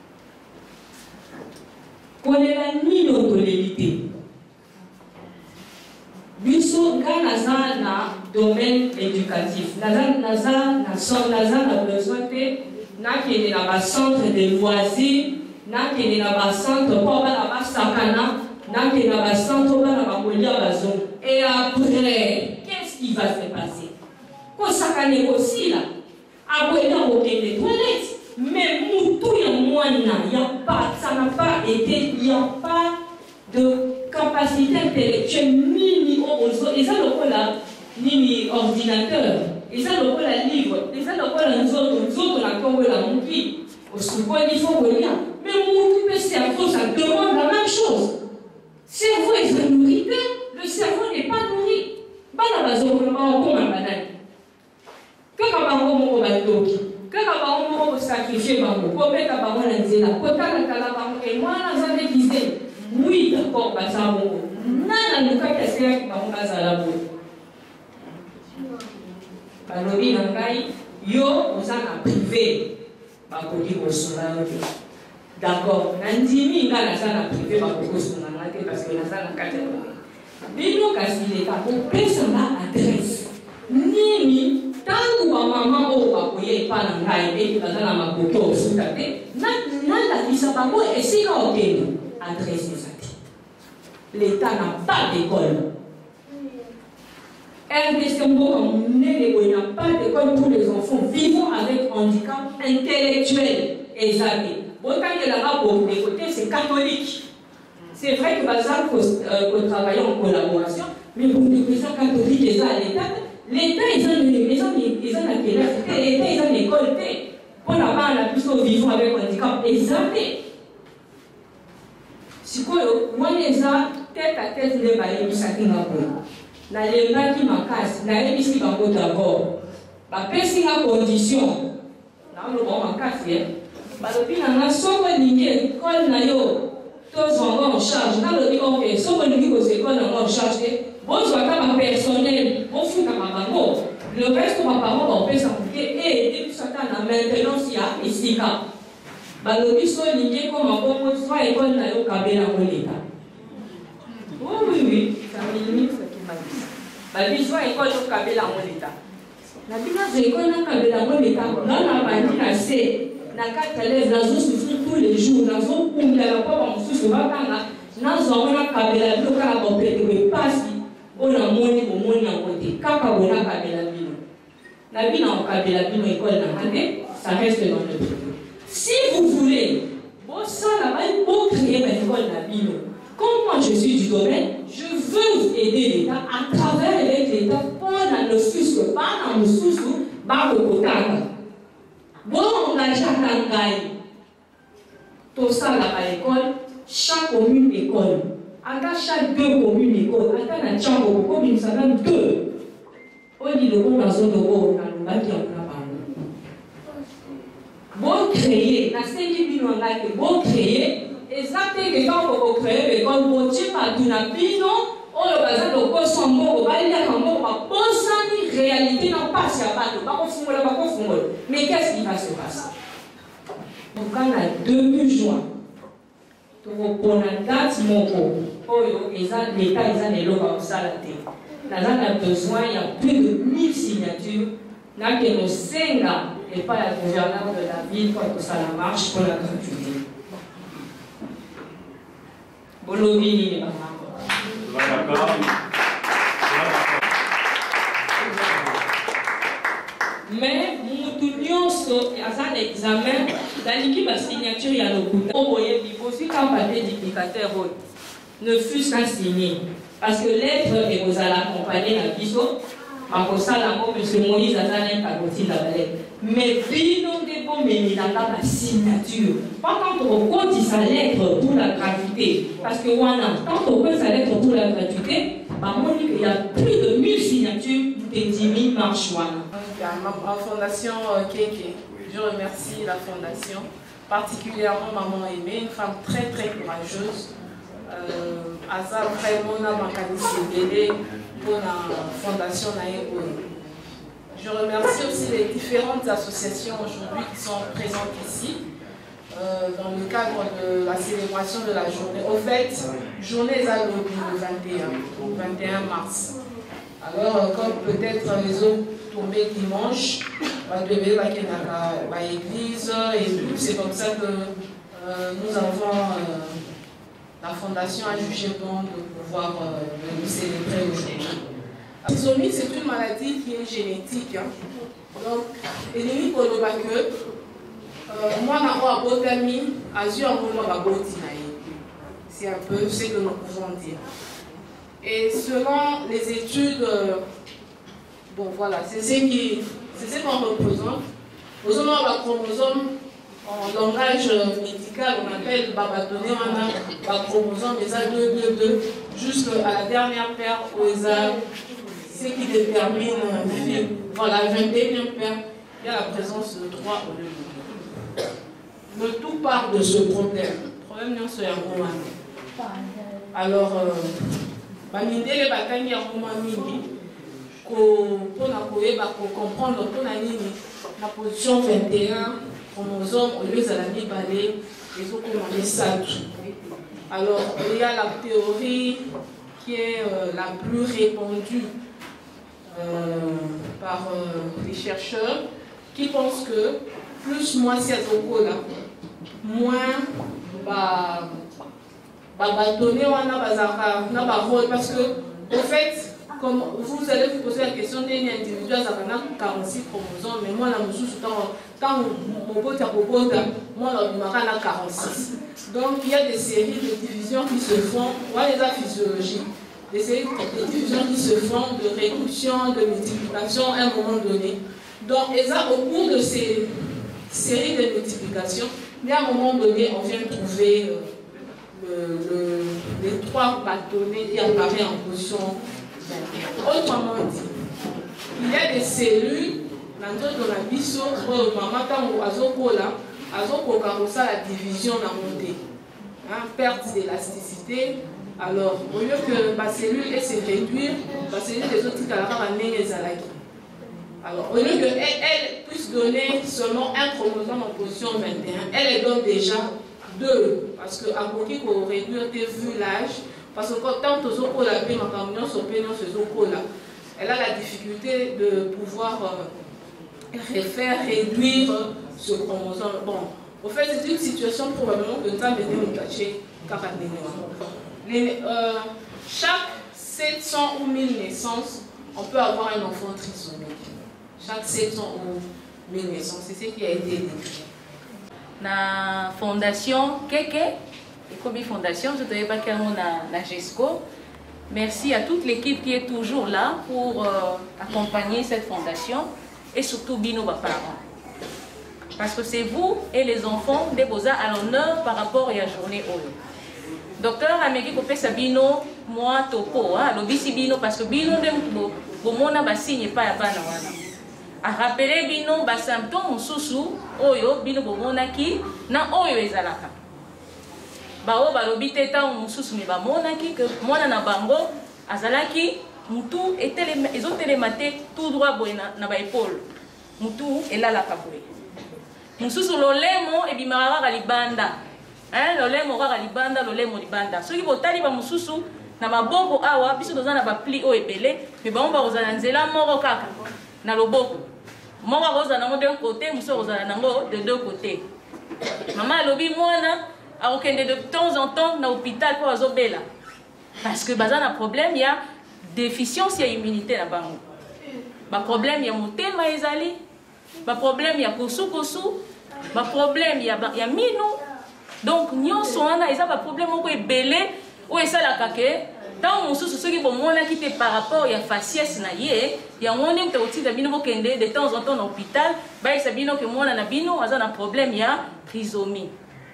Speaker 8: On est la ni-autolélité. Biso, dans le domaine éducatif, Naza a besoin de centre de loisirs, de centre pour avoir sakana. Et après, qu'est-ce qui va se passer? Quand ça can aussi là, après dans les toilettes, mais moutou ya moana, ça n'a pas été, il n'y a pas de capacité intellectuelle ni ils ont ni ordinateur, ils ont le livre, ils ont nous autres la Congo la mouki, au souvent il faut venir, mais moutou mais cerveau ça demande la même chose. Cerveau est nourri, le cerveau n'est pas nourri. Que quand sacrifier et moi, oui, d'accord, yo, on a privé, d'accord, Nandimi, là, la privé, parce que la salle a 4 ans. Bino kasi l'État pour personne adresse. Nini, tant que maman ou papoye pas dans la et que la ma coco sous ta tête, n'a la bisabango et si on adresse les L'État n'a pas d'école. RDC n'a pas d'école pour les enfants vivant avec handicap intellectuel et zappé. Autant que là-bas, pour les côtés, c'est catholique. C'est vrai que par exemple, qu'on travaille en collaboration, mais pour les questions catholiques, l'État, ils ont une école, pour la la plutôt vivant avec handicap, exacté. Si quoi, moi, les a tête à tête, les balayés, chacun a beau. Na l'État qui m'a cassé, na l'État qui m'a beau d'abord. Ma personne à condition, na le bon m'a cassé, bah, depuis la somme lignée, école na yo. Tous en charge. Quand on dit ok, si on dit que c'est quoi en charge, bon, je vois comme un personnel, on fout comme un bango. Le reste, on va pas on peut s'appliquer et depuis ce temps, la maintenance, il y a ici là. Bah, le biso lié comme un bon, soit école n'a eu qu'à bien en l'État. Oui, ça me limite ce qu'il m'a dit. Bah, biso école n'a qu'à bien en l'État. La binaise école n'a qu'à bien en l'État. Là, on a dit assez. Na kati élèves nazo souffrir tous les jours nazo kungela kwa msusu bakanga nazo ona kabela bino kala kompete we pasi ona moni ngote kaka bona kabela bino na bino kabela bino école na hande ça reste dans le privé. Si vous voulez bon ça là bas pour créer une école na bino comme moi je suis du domaine je veux aider l'État à travers l'État pour na le fisc pas na msusu ba kokotanga. Bon, on a déjà tout ça là à l'école, chaque commune école. À chaque 2 communes école, à chaque commune, ça donne 2. On dit le bon dans zone de haut, on a le bâti en parlant.
Speaker 11: Bon créer, na sengi bino ngaki bon créer, exactement que quand on créer, quand on tient pas tout na bino, on le base de quoi son mot, on va dire qu'un mot va penser ni réalité n'a pas si à pas, pas confondre. Mais qu'est-ce qui va se passer? Donc quand on a 2 juin, pour la date moko, l'État ils ont des lois comme ça la tête. On a besoin, il y a plus de 1000 signatures. Là que nos Senga et pas la gouverneur de la ville pour que ça la marche pour la gratuité. Bolovini, mais nous tous à un examen dans l'équipe à signature il y a le coup. On voyait aussi quand papier d'indicateur ne fût qu'à signer parce que l'être et vous allez accompagner la biseau. En ça, M. Moïse a donné un cagotin dans la lettre. Mais bino de bon, mais il n'a pas la signature. Pas quand on compte sa lettre pour la gratuité. Parce que quand on compte sa lettre pour la gratuité, il y a plus de 1000 signatures de 10 000 marches.
Speaker 5: Ma fondation Keke, je remercie la fondation, particulièrement Maman Aimée, une femme très très courageuse. À ça, vraiment, on a manqué pour la fondation Naïko. Je remercie aussi les différentes associations aujourd'hui qui sont présentes ici dans le cadre de la célébration de la journée. Au fait, journée Zalobi le 21 mars. Alors, comme peut-être les autres tombés dimanche, on devait aller à l'église et c'est comme ça que nous avons. La fondation a jugé bon de pouvoir nous célébrer aujourd'hui. La trisomie, c'est une maladie qui est génétique. Hein. Donc, il faut que moi, c'est un peu ce que nous pouvons dire. Et selon les études, bon voilà, c'est ce qu'on représente. Aux hommes, la chromosome, en langage médical, on appelle babatonné, on a la chromosome, mais ça 2, jusqu'à la dernière paire, ce qui détermine voilà, la 21e paire, il y a la présence de 3 au lieu de 2. Le tout part de ce problème. Le problème, c'est un moment. Alors, les batailles pour comprendre la position 21, chromosome, au lieu de la mi-balai, les autres ont ça. Alors, il y a la théorie qui est la plus répandue par les chercheurs qui pensent que plus moi c'est là, moins donner parce que au fait, comme vous allez vous poser la question d'un individu à 46 chromosomes, mais moi, quand mon pote a moi, je suis 46. Donc, il y a des séries de divisions qui se font, voilà les physiologiques, des séries de divisions qui se font, de réduction, de multiplication à un moment donné. Donc, et ça, au cours de ces séries de multiplication, mais à un moment donné, on vient trouver les 3 bâtonnets qui apparaissent en position. Autrement dit, il y a des cellules dans la biso, la division dans le montée. Perte d'élasticité. Alors, au lieu que ma cellule se réduire, ma cellule des autres alors, au lieu qu'elle puisse donner seulement un chromosome en position 21, elle donne déjà 2. Parce qu'à côté qu'on réduire tes vu l'âge, parce que quand on la paix, elle a la difficulté de pouvoir faire réduire ce chromosome. Bon, au fait, c'est une situation probablement que nous avons mené au caché chaque 700 ou 1000 naissances, on peut avoir un enfant trisomique. Chaque 700 ou 1000 naissances, c'est ce qui a été décrit.
Speaker 12: La fondation Keke, comme fondation, je ne savais pas quel nom la GESCO. Merci à toute l'équipe qui est toujours là pour accompagner cette fondation et surtout Bino Baparents. Parce que c'est vous et les enfants des Beaux-Arts à l'honneur par rapport à la journée Olo. Docteur Ameki Kopé Sabino, moi Topo, l'obisi Bino, parce que Bino de Bomona Bassigne pas à Banawana. a rappelé bino ba symptômes mususu oyo bino bomonaki na oyo ezalaka bao balobi te ntango mususu me bamonaki ke mwana na bango azalaki mutu ezotelema te tout droit boye na baépaule mutu elalaka boye mususu lolemo ebimaka kaka libanda lolemo kaka libanda lolemo libanda soki botali ba mususu na maboko awa biso toza na bapli oyo ebele me bango bakozala nzela moko kaka na loboko moko akozala nango d'un côté mosusu akozala nango de deux côtés mama alobi mwana akokende de temps en temps na hôpital mpo bazobela parce que baza na problème ya déficience ya immunité na bango baproblème ya motema ezali baproblème ya kosukosu baproblème ya mino donc nyonso wana eza baproblème moko ebele oyo esalaka ke ntango mosusu soki bomonaki te par rapport ya faciès na ye yango ndenge tokotinda bino bokende de temps en temps na hôpital bayebisa bino ke mwana na bino aza na problème ya trisomie.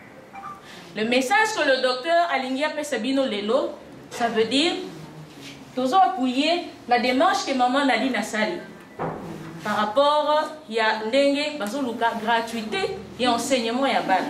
Speaker 12: Le message que le docteur alingi apesa bino lelo, ça veut dire tozo appuyer la démarche que maman Nadine nasali par rapport ya ndenge bazoluka gratuité et enseignement ya bana.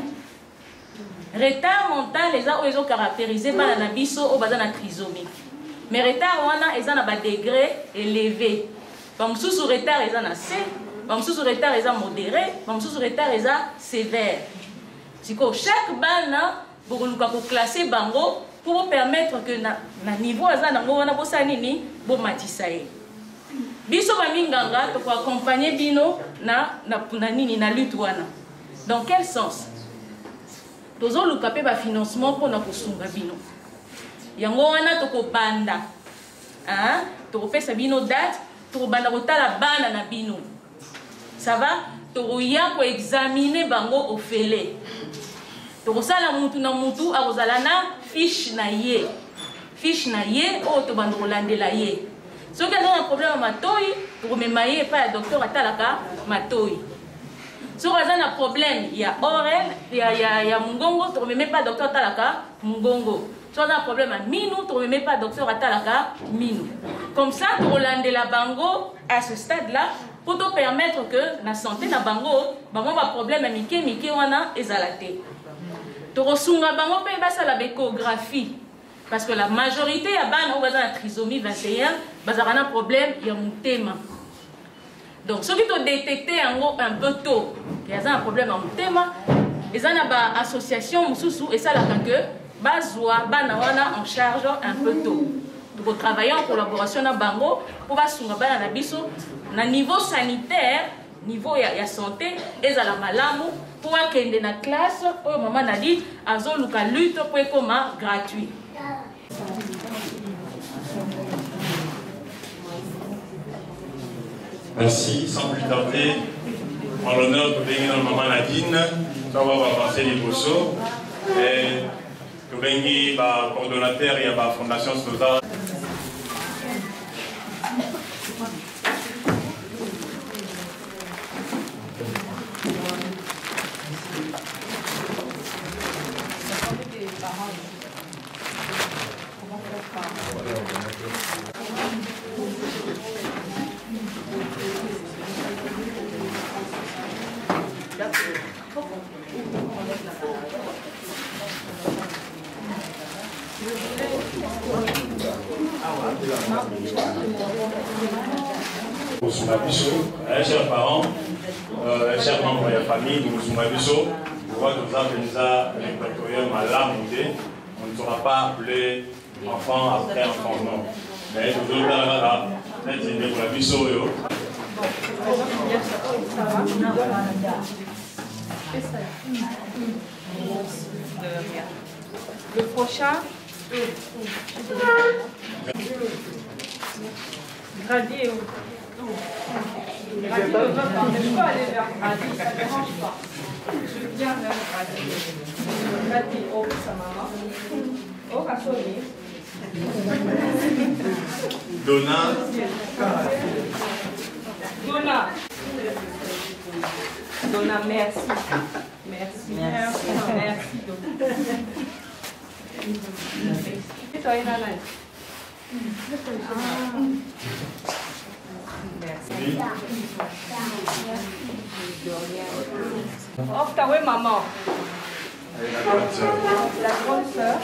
Speaker 12: Retard mental les ont caractérisé par la nabiso au bazana trisomie. Mais retard wana ezana ba degré élevé. Bam sous retard ezana C, bam sous retard ezana modéré, bam sous retard ezana sévère. Chaque bana pour classer bango pour permettre que na niveau ezana ngo wana bosanini bo matisaye. Biso ba minganga to accompagner bino na nini na lutte wana. Dans quel sens? Tozo lukape ba financement pour na kosunga bino. Yango wana toko banda. Hein? Toko pesa bino date, toko banda kotala bana na bino. Ça va? Toko ya ko examiner bango ofele. Toko sala mutu na mutu akozala na fiche na ye. Fiche na ye o to banda kolandela ye. Soki aza na problème matoi, toko memaye pa ya docteur atalaka matoi. Si on a un problème, il y a oreille, il y a mungongo, tu ne remets pas docteur Talaka, mungongo. Si on a un problème à minou, tu ne remets pas docteur Talaka, minou. Comme ça, tu relandes la bango à ce stade-là pour te permettre que la santé na bango, bango va problème à mike wana ezalate. Tu resunga bango pe basa la échographie parce que la majorité ya bana ou dans la trisomie 21, bazarana un problème il y a mutema. Donc, ceux qui ont détecté un peu tôt, il y a un problème en thème, ils ont une association et ça la que bazwa banawana en charge un peu tôt. Donc, travailler en collaboration avec Bango pour basunga bana na biso na niveau sanitaire, niveau ya santé, et à la malamu pour akende na classe, oh maman a dit azo luka lutte pour ekoma gratuit.
Speaker 9: Merci, sans plus tarder, en l'honneur de venir dans Maman Nadine, nous allons avancer les bossos. Et nous venons le coordonnateur et la Fondation Sosa. Chers parents, chers membres de la famille, nous sommes abisso. Je vois que nous avons déjà répertorié ma lame. On ne sera pas appelé enfant après enfant, non. Mais nous devons là, être une pour la bisso.
Speaker 5: Le prochain. Gradier. Gradier ne veut pas, mais je peux aller vers Gradier, ça ne dérange pas. Je viens vers Gradier. Gradier, oh, ça maman. Oh, Kassoli.
Speaker 9: Donna.
Speaker 5: Donna. Donna, merci. Merci. Merci. Merci, Donna. Et toi, Inana? Merci.
Speaker 6: Opta, oui, maman. La grande sœur.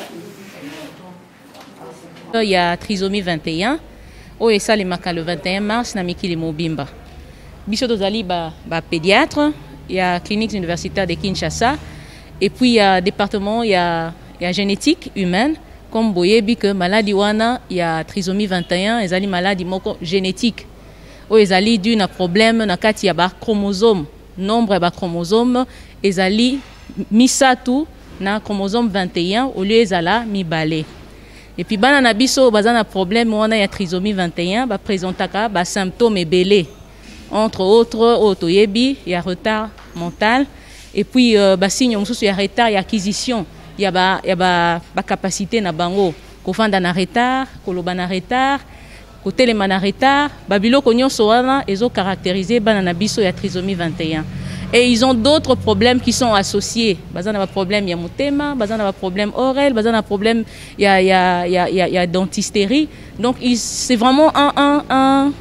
Speaker 12: Il y a trisomie 21. Oh, et ça, les maca le 21 mars, na mikili mobimba. Biso tozali ba pédiatre, il y a clinique universitaire de Kinshasa. Et puis il y a département, il y a génétique humaine. Comme boyebi que maladie wana, il y a trisomie 21, ezali maladie moko génétique. Oh, ezali dû na problème na kati ya ba chromosome, nombre ya ba chromosome ezali misatu na chromosome 21 au lieu ezala mibale. Et puis bana na biso baza na problème wana ya trisomie 21 ba présentaka ba symptômes ebele. Entre autres, otoyebi, il y a retard mental et puis ba signe mosusu ya retard ya acquisition. Il y a ba capacité na bango ko fanda na retard, ko loba na retard, ko telema na retard, ba biloko nyonso wana ezo caractériser bana na biso ya trisomie 21. Et ils ont d'autres problèmes qui sont associés. Bazan a un problème, il y a motema, bazan a un problème oral, bazan a un problème, il y a dentisterie. Donc c'est vraiment un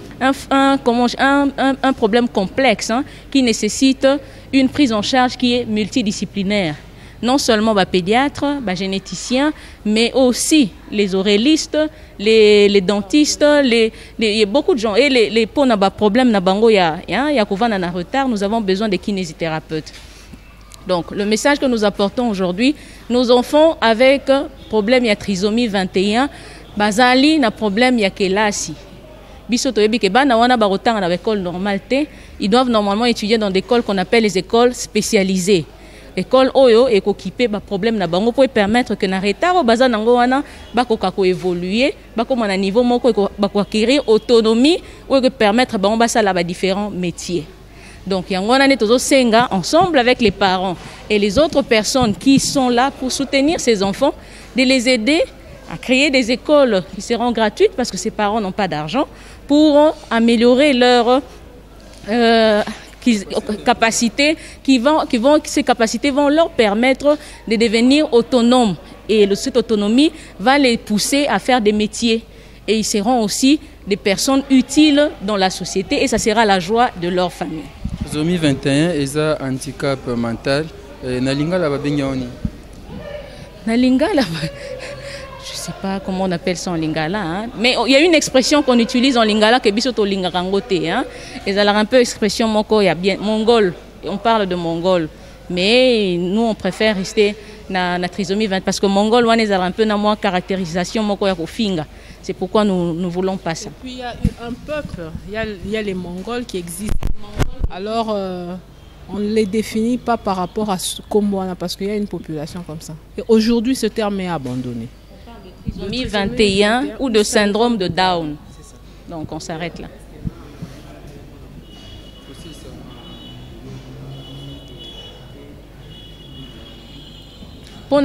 Speaker 12: problème complexe qui nécessite une prise en charge qui est multidisciplinaire. Non seulement pédiatres, généticiens, mais aussi les oralistes, les dentistes, il y a beaucoup de gens. Et les pour na problème na bango ya kouvana na retard, nous avons besoin de kinésithérapeutes. Donc le message que nous apportons aujourd'hui, nos enfants avec problème ya trisomie 21, bazali na problème ya kelasi. Biso toyebi ke bana wana ba retard na école normale té, ils doivent normalement étudier dans des écoles qu'on appelle les écoles spécialisées. École oyo et occupé ba problème na bango pour permettre que na retard baza nango wana bakoka ko évoluer bakoma na niveau moko bako acquérir autonomie ou que permettre bango basala ba différents métiers. Donc yango wana ne tozo senga ensemble avec les parents et les autres personnes qui sont là pour soutenir ces enfants, de les aider à créer des écoles qui seront gratuites parce que ces parents n'ont pas d'argent pour améliorer leur capacités ces capacités vont leur permettre de devenir autonomes et cette autonomie va les pousser à faire des métiers et ils seront aussi des personnes utiles dans la société et ça sera la joie de leur famille.
Speaker 13: Trisomie 21 est un handicap mental. Nalinga la babenyaoni.
Speaker 12: Nalinga la je sais pas comment on appelle ça en lingala, mais il y a une expression qu'on utilise en lingala que bisoto lingarangote, et ça a un peu expression moko ya bien mongol, on parle de mongol, mais nous on préfère rester na trisomie 20 parce que mongol wane a un peu na moins caractérisation moko ya kofinga. C'est pourquoi nous voulons pas ça.
Speaker 5: Et puis il y a un peuple, il y a les Mongols qui existent. Alors on ne les définit pas par rapport à Kombo parce qu'il y a une population comme ça. Et aujourd'hui ce terme est abandonné.
Speaker 12: Trisomie 21 ou de syndrome de Down. Donc on s'arrête là. Pour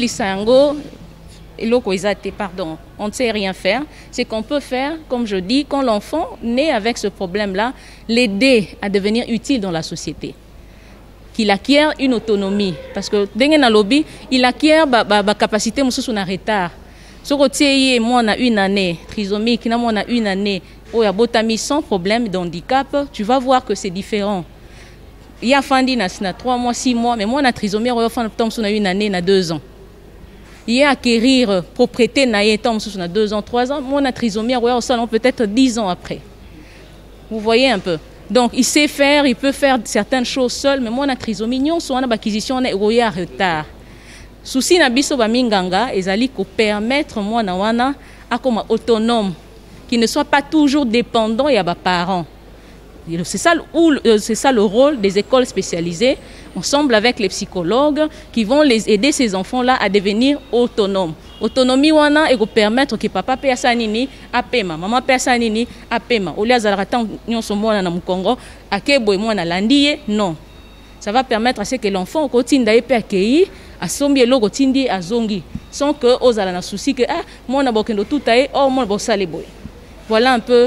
Speaker 12: pardon, on ne sait rien faire. C'est qu'on peut faire, comme je dis, quand l'enfant naît avec ce problème-là, l'aider à devenir utile dans la société. Qu'il acquiert une autonomie. Parce que dans lobby, il acquiert la capacité de faire retard. Si on a une année trisomique, on a une année où il y a sans problème d'handicap, tu vas voir que c'est différent. Il y a 3 mois, 6 mois, mais moi, on a trisomie, on a une année, on a 2 ans. Il y a acquérir propriété, on a 2 ans, 3 ans, moi, on a trisomie, on peut-être 10 ans après. Vous voyez un peu. Donc, il sait faire, il peut faire certaines choses seul, mais moi, on a trisomie, on a acquisition, on a retard. Souci na biso ba minganga ezali ko permettre mwana wana akoma autonome qui ne soit pas toujours dépendant ya ba parents. C'est ça le rôle des écoles spécialisées ensemble avec les psychologues qui vont les aider ces enfants là à devenir autonomes. Autonomie wana et ko permettre que papa pe asanini apema, maman pe asanini apema. Olia zalaka tant nyonso mwana na mukongo akeboy mwana landiye non. Ça va permettre à ce que l'enfant continue d'aller accueillir à sombi logo tindi à zongi sans que ozala na souci que ah moi na bokendo tout aé oh moi bosale boy. Voilà un peu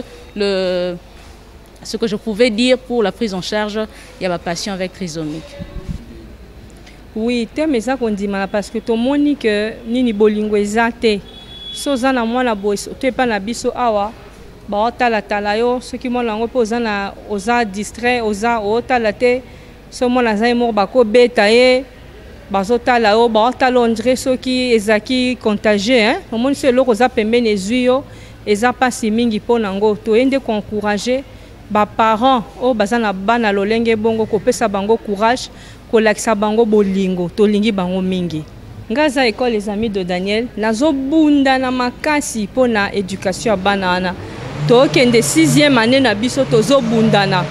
Speaker 12: ce que je pouvais dire pour la prise en charge il y a ma patient avec trisomique.
Speaker 14: Oui, mais ça qu'on dit mal parce que tout le monde que nini bolingo exacté. So zana moi na boy tu pas na biso awa ba otala tala yo soki mwana yango mpe oza distrait oza otala te so mwana azali moko bakobeta ye bazotala yo baotala ondire soki ezalaki contagie omoni so eloko oza pembeni ezwi yo eza mpasi mingi mpo nango toye nde koencourage baparent oyo baza na bana lolenge bongo kopesa bango courage kolakisa bango bolingo tolingi bango mingi. Nga za école les amis de Daniel nazobunda na makasi mpo na éducation ya bana wana tokende 6e année na biso tozobundana.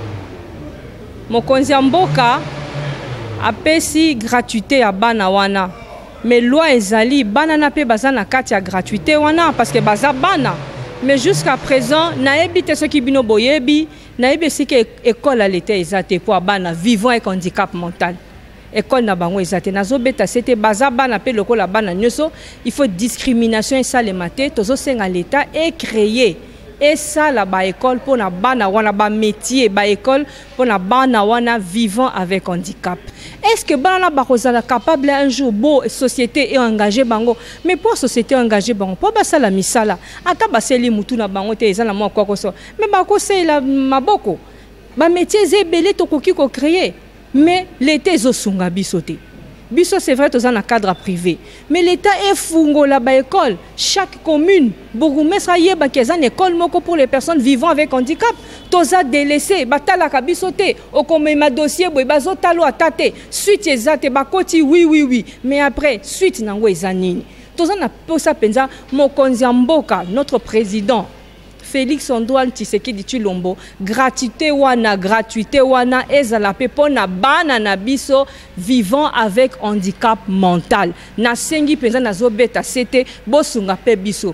Speaker 14: Mokonzi ya mboka apesi gratuité ya bana wana mais loi ezali bana na pe baza na kati ya gratuité wana parce que baza bana mais jusqu'à présent nayebi te soki bino boyebi nayebi siki école alete ezate po bana vivant avec handicap mental école na bango ezate nazobeta c'était baza bana pe lokola bana nyoso il faut discrimination et ça les maté tozo senga l'état et créer et ça la ba école pour na bana wana ba métier ba école pour na bana wana vivant avec handicap. Est-ce que bana ba kozala capable un jour beau société et engagé bango mais pour société engagé bango pour ba sala misala ata ba seli mutu na bango te ezala mo kwa koso mais ba ko sela maboko ba métier zebele to koki ko créer mais l'état ezosunga biso te. Biso c'est vrai tous en cadre privé mais l'état est fungo la ba école chaque commune bourgmestre yeba qu'eza une école moko pour les personnes vivant avec handicap toza délaissé batala ka biso te okomema dossier boy bazotalo atate suite ezate bakoti oui mais après suite nango ezanini toza na posa penza mokonzi ya mboka notre président Félix Antoine Tshisekedi Tshilombo gratuité wana ezala pe pona bana na biso vivant avec handicap mental na sengi penza nazobeta c'était bosunga pe biso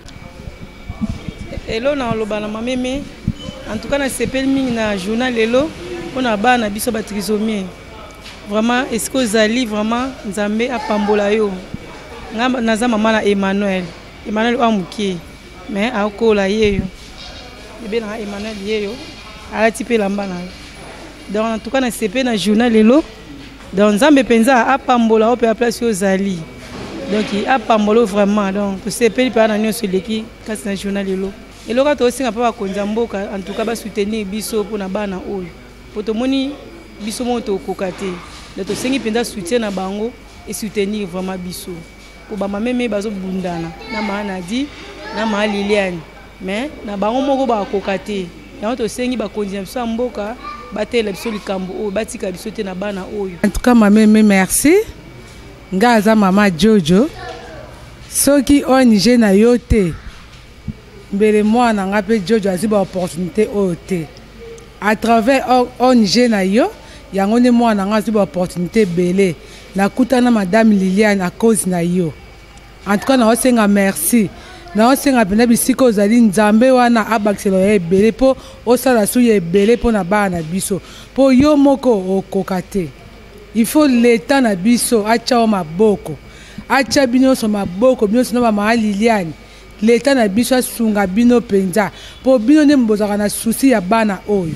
Speaker 15: elo na loba na mameme en tout cas na sepeli mingi na journal lelo pona bana biso ba trisomie vraiment est-ce que zali vraiment nzambe apambola yo ngamba naza mama na Emmanuel amukie mais akola yeyo ebe na Emmanuel yeyo alati pe lamba na donc en tout cas na CP na journal lelo donc nzambe penza apambola ope a place yo zali donc apambola vraiment donc to CP pa na nyonso leki kasi na journal lelo eloko to singa pa bakonza mboka en tout cas ba soutenir biso pona bana oyo poto moni biso mo to kokate de to sengi penza soutien na bango et soutenir vraiment biso po ba mameme bazo bundana na maana di na ma Liliane mais na bango moko ba kokate yango to sengi ba kondia biso mboka batela biso likambo o batika biso te na bana oyo.
Speaker 16: En tout cas mameme merci ngaza mama Jojo soki ONG na yote mbele mwana nga pe Jojo azi ba opportunité oyo te à travers ONG na yo yango ne mwana nga azi ba opportunité belé na kutana madame Liliane à cause na yo. En tout cas na osenga merci na osenga pena bisiko ozali nzambe wana abakiselo ya ebele po osala su ya ebele po na bana biso po yo moko okoka te il faut l'état na biso acha o maboko acha bino so maboko bino so mama Liliane l'état na biso asunga bino penza po bino ne mbozaka na souci ya bana oyo.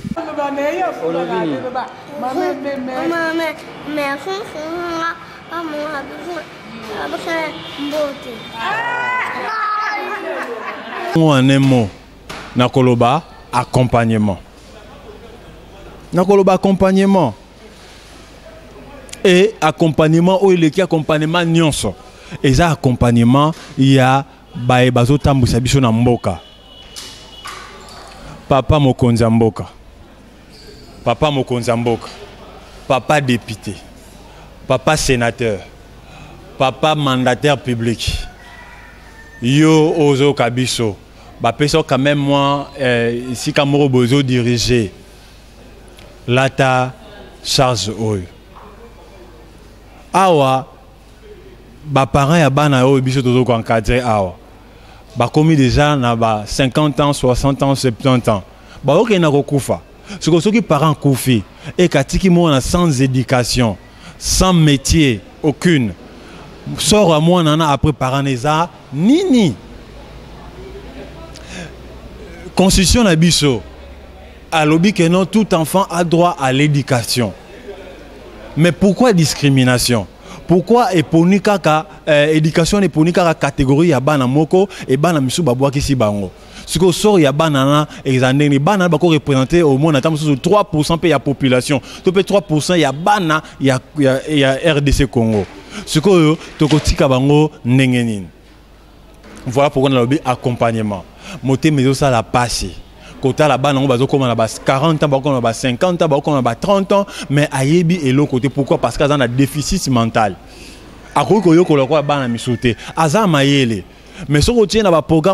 Speaker 17: En un mot, nakoloba accompagnement. Nakoloba accompagnement. Et accompagnement ou il y a accompagnement nyonso. Et ça accompagnement il y a bazo tambusa biso na mboka. Papa mokonza mboka. Papa mokonza mboka. Papa député. Papa sénateur. Papa mandataire public. Yo ozo kabiso. Ba peso quand même moi si kamoro bozo diriger. Lata charge oyo. Awa ba parents ya bana oyo biso tozo ko encadrer awa. Ba komi déjà na ba 50 ans, 60 ans, 70 ans. Ba oké na kokufa. Ce qui parents koufi et katiki mona sans éducation, sans métier aucune. Sort à moi nana après parents neza nini. Constitution na biso alobi que non tout enfant a droit à l'éducation. Mais pourquoi discrimination? Pourquoi éponika ka éducation éponika ka catégorie ya bana moko et bana misu babwa kisi bango? Ce que sort il y a banana et les années banana va représenter au moins 3% de la population. Donc 3% il y a banana il y a RDC Congo. Ce que tu kotika bango nengenin. Voilà pourquoi on a le accompagnement. Moté mais ça la passé. Côté la banane on va comme on a 40 ans, on a 50 ans, on a 30 ans, mais ayebi et l'autre côté pourquoi parce qu'ils ont un déficit mental. A ko yo ko le ko bana misute aza mayele. Mais ce que tient dans le programme,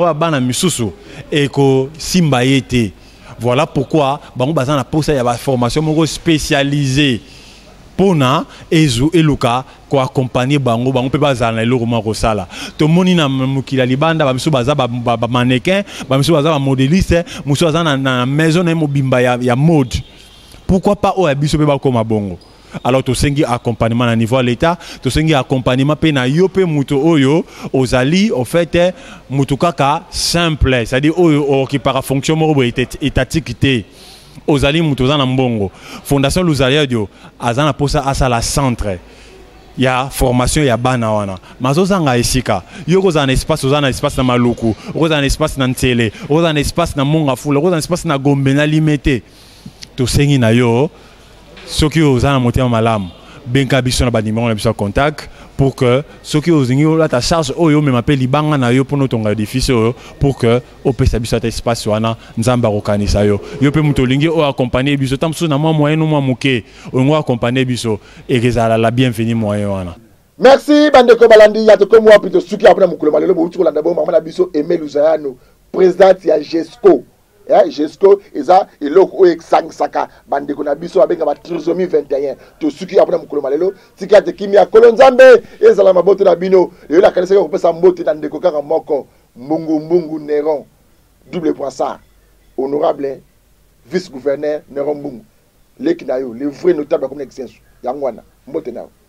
Speaker 17: et que Simba été. Voilà pourquoi on a posé une formation spécialisée pour na ezu eluka ko accompagner bango pe bazana le roman rosala to moni na mukila libanda ba miso baza ba mannequin ba miso baza ba modéliste muso baza na maison na mobimba ya mode. Pourquoi pas o abiso pe ba koma bongo. Alors tu sengi accompagnement à niveau de l'état, tu sengi accompagnement pe na yo pe muto oyo ozali au fait muto kaka simple, c'est-à-dire oyo qui para fonction mo étatique té ozali muto za na mbongo. Fondation Luzalia dio azana posa asa la centre. Ya formation ya bana wana. Mazozanga esika. Yo ko za na espace ozana espace na maluku, ko za na espace na ntele, ko za na espace na monga fula, ko za na espace na gombe na limité. Tu sengi na yo ceux qui ont un moteur malam, ben kabiso na ba numéro na biso contact pour que ceux qui ont la ta charge oyo me m'appelle libanga na yo pour notre édifice pour que au peut sa biso espace wana nzamba rokanisa yo pe mutolingi o accompagner biso tamso na moyen no muke o ngo accompagner biso et que ça la bienvenue moyen wana.
Speaker 1: Merci bandeko balandi ya to comme plutôt ceux qui après mukolo malelo bo utuko la d'abord maman na biso Aimé Luzayano président ya GESCO. GESCO eza eloko o exangsaka bandeko na biso abenga ba trisomie 21 to suki apona mukolo malelo tika te kimia kolonzambe ezala maboto na bino yo la kanisa ko pesa mbote na ndeko kaka moko mbungu Néron double poisson honorable vice-gouverneur Néron Mbungu leki na yo le vrai notable comme l'exercice yangwana mbote na